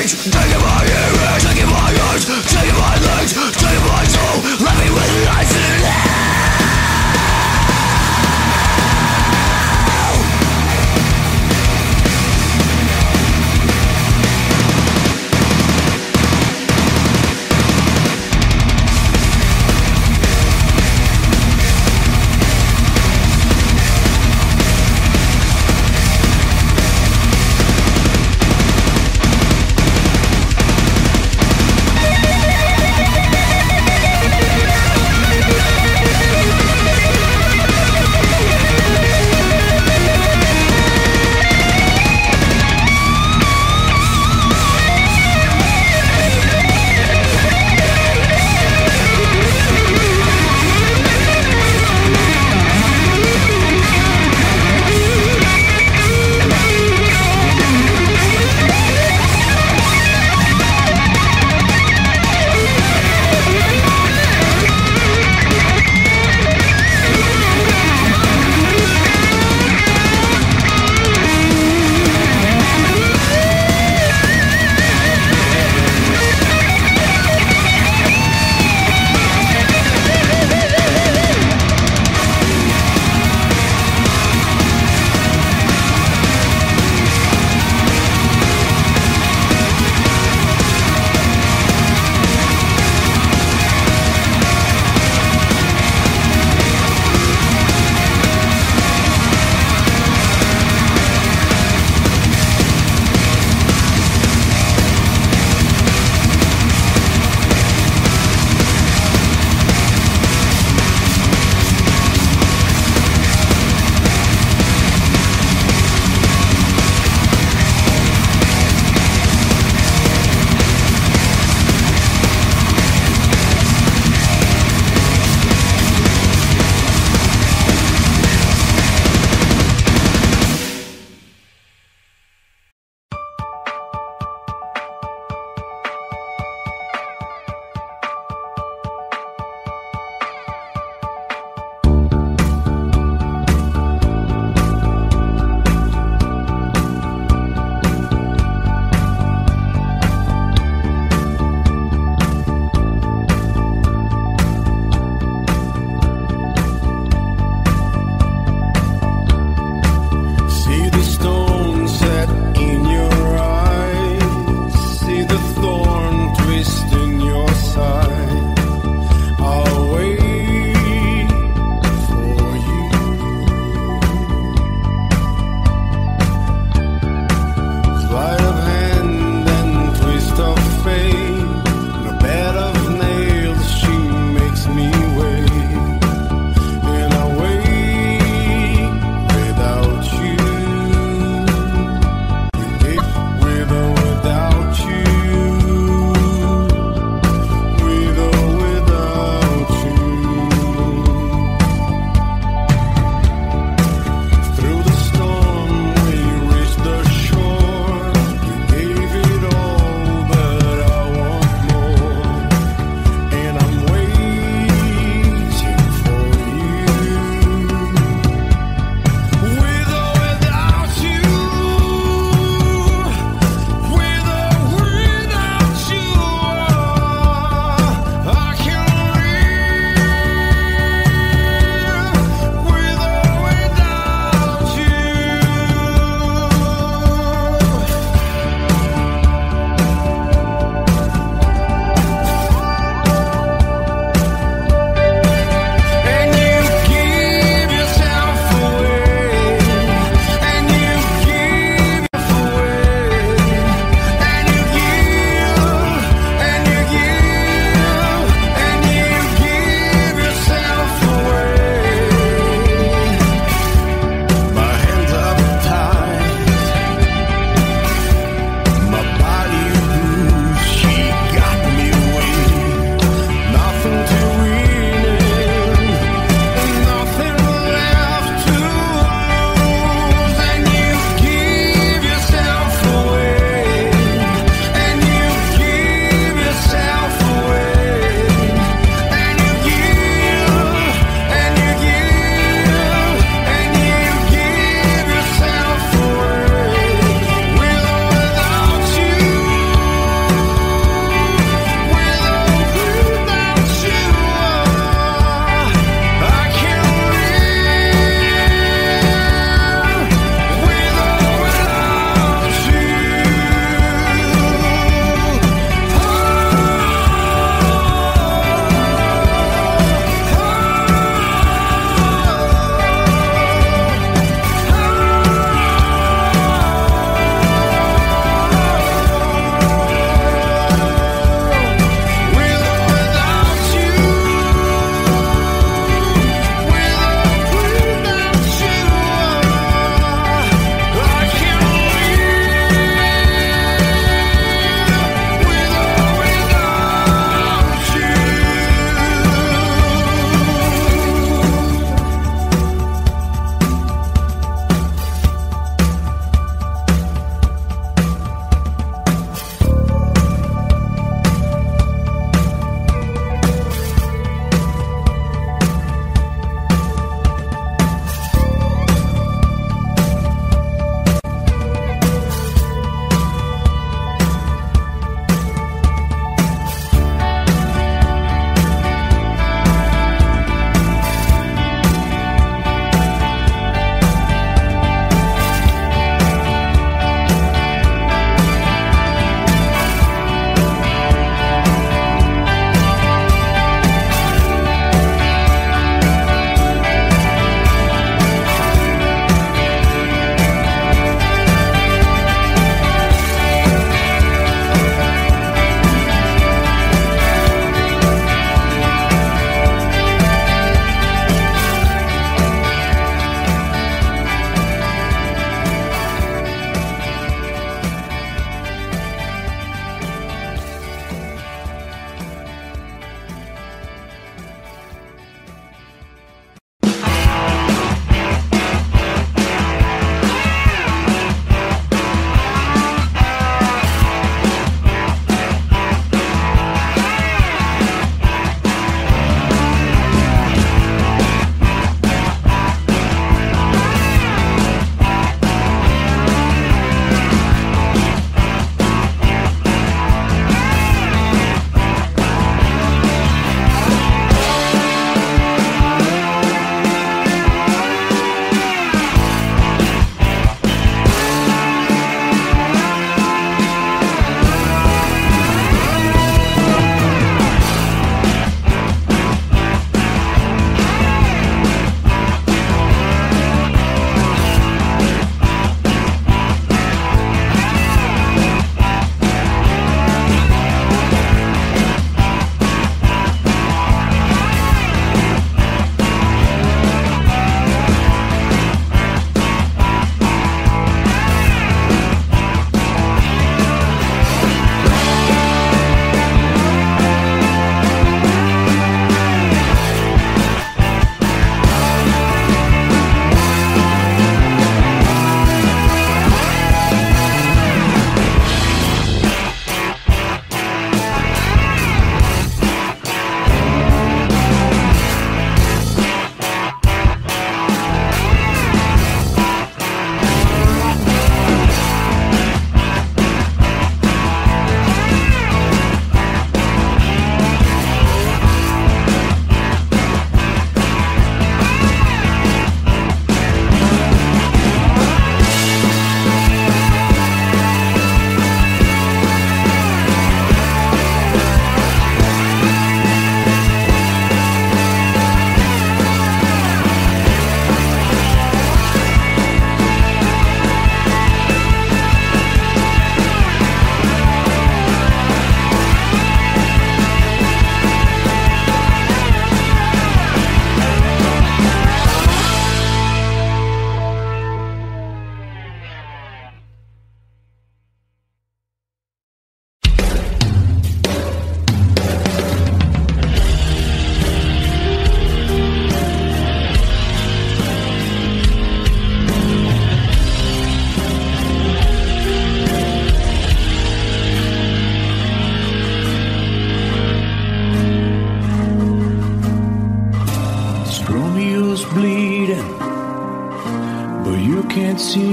feet, taking my ears, taking my arms, taking my legs, taking my soul, let me with life in it.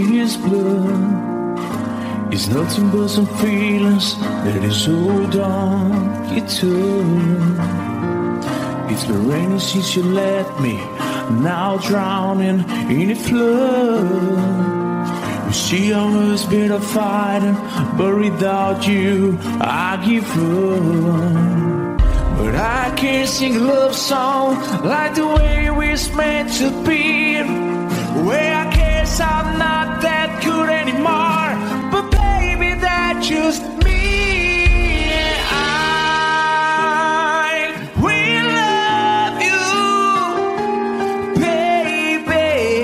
his blood. It's nothing but some feelings that is so dark it took. It's been raining since you left me, now drowning in a flood. You see I was better fighting, but without you I give up. But I can't sing a love song like the way we're meant to be. Well, I guess I'm not that good anymore, but baby, that's just me. I will love you, baby.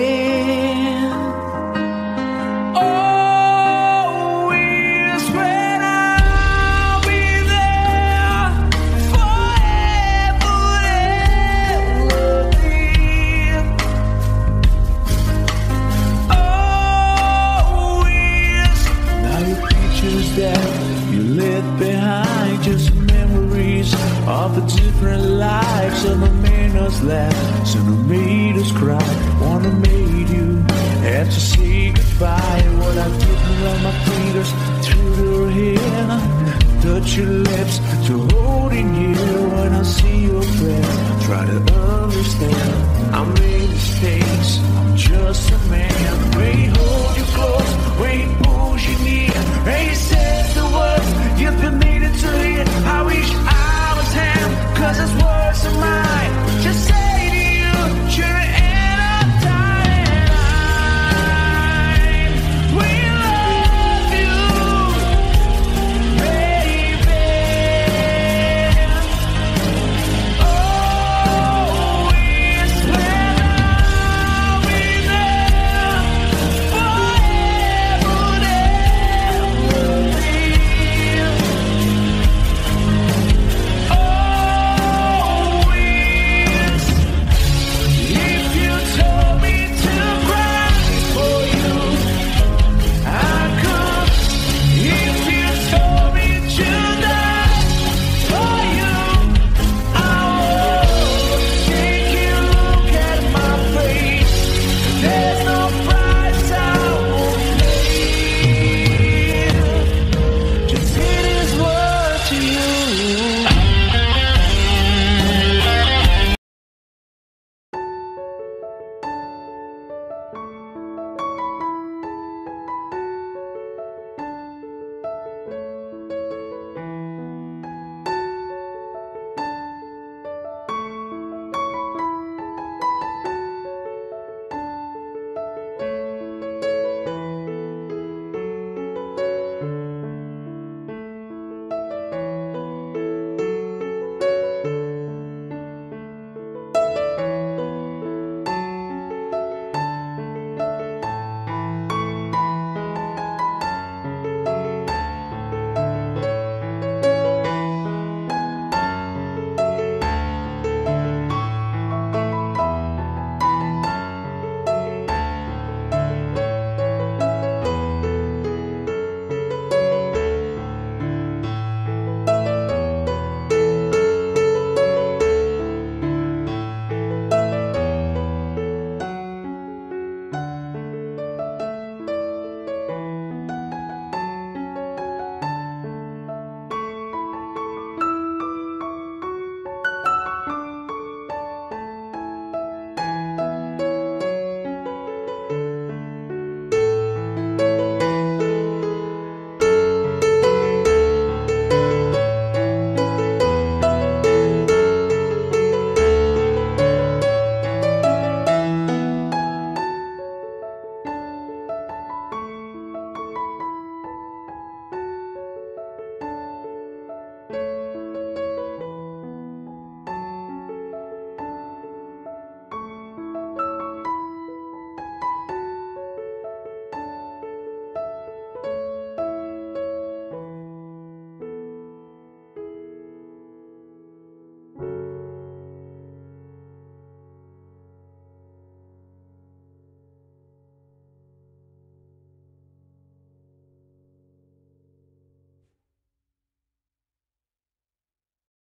Always when I'll be there forever and ever. Always. Now your pictures that you left behind, just memories of the different lives. Some have made us laugh, some have made us cry. Wanna make you have to say goodbye. What I did around my fingers through your hair, touch your lips to holding you. When I see your face, try to understand. I made mistakes, I'm just a man. Way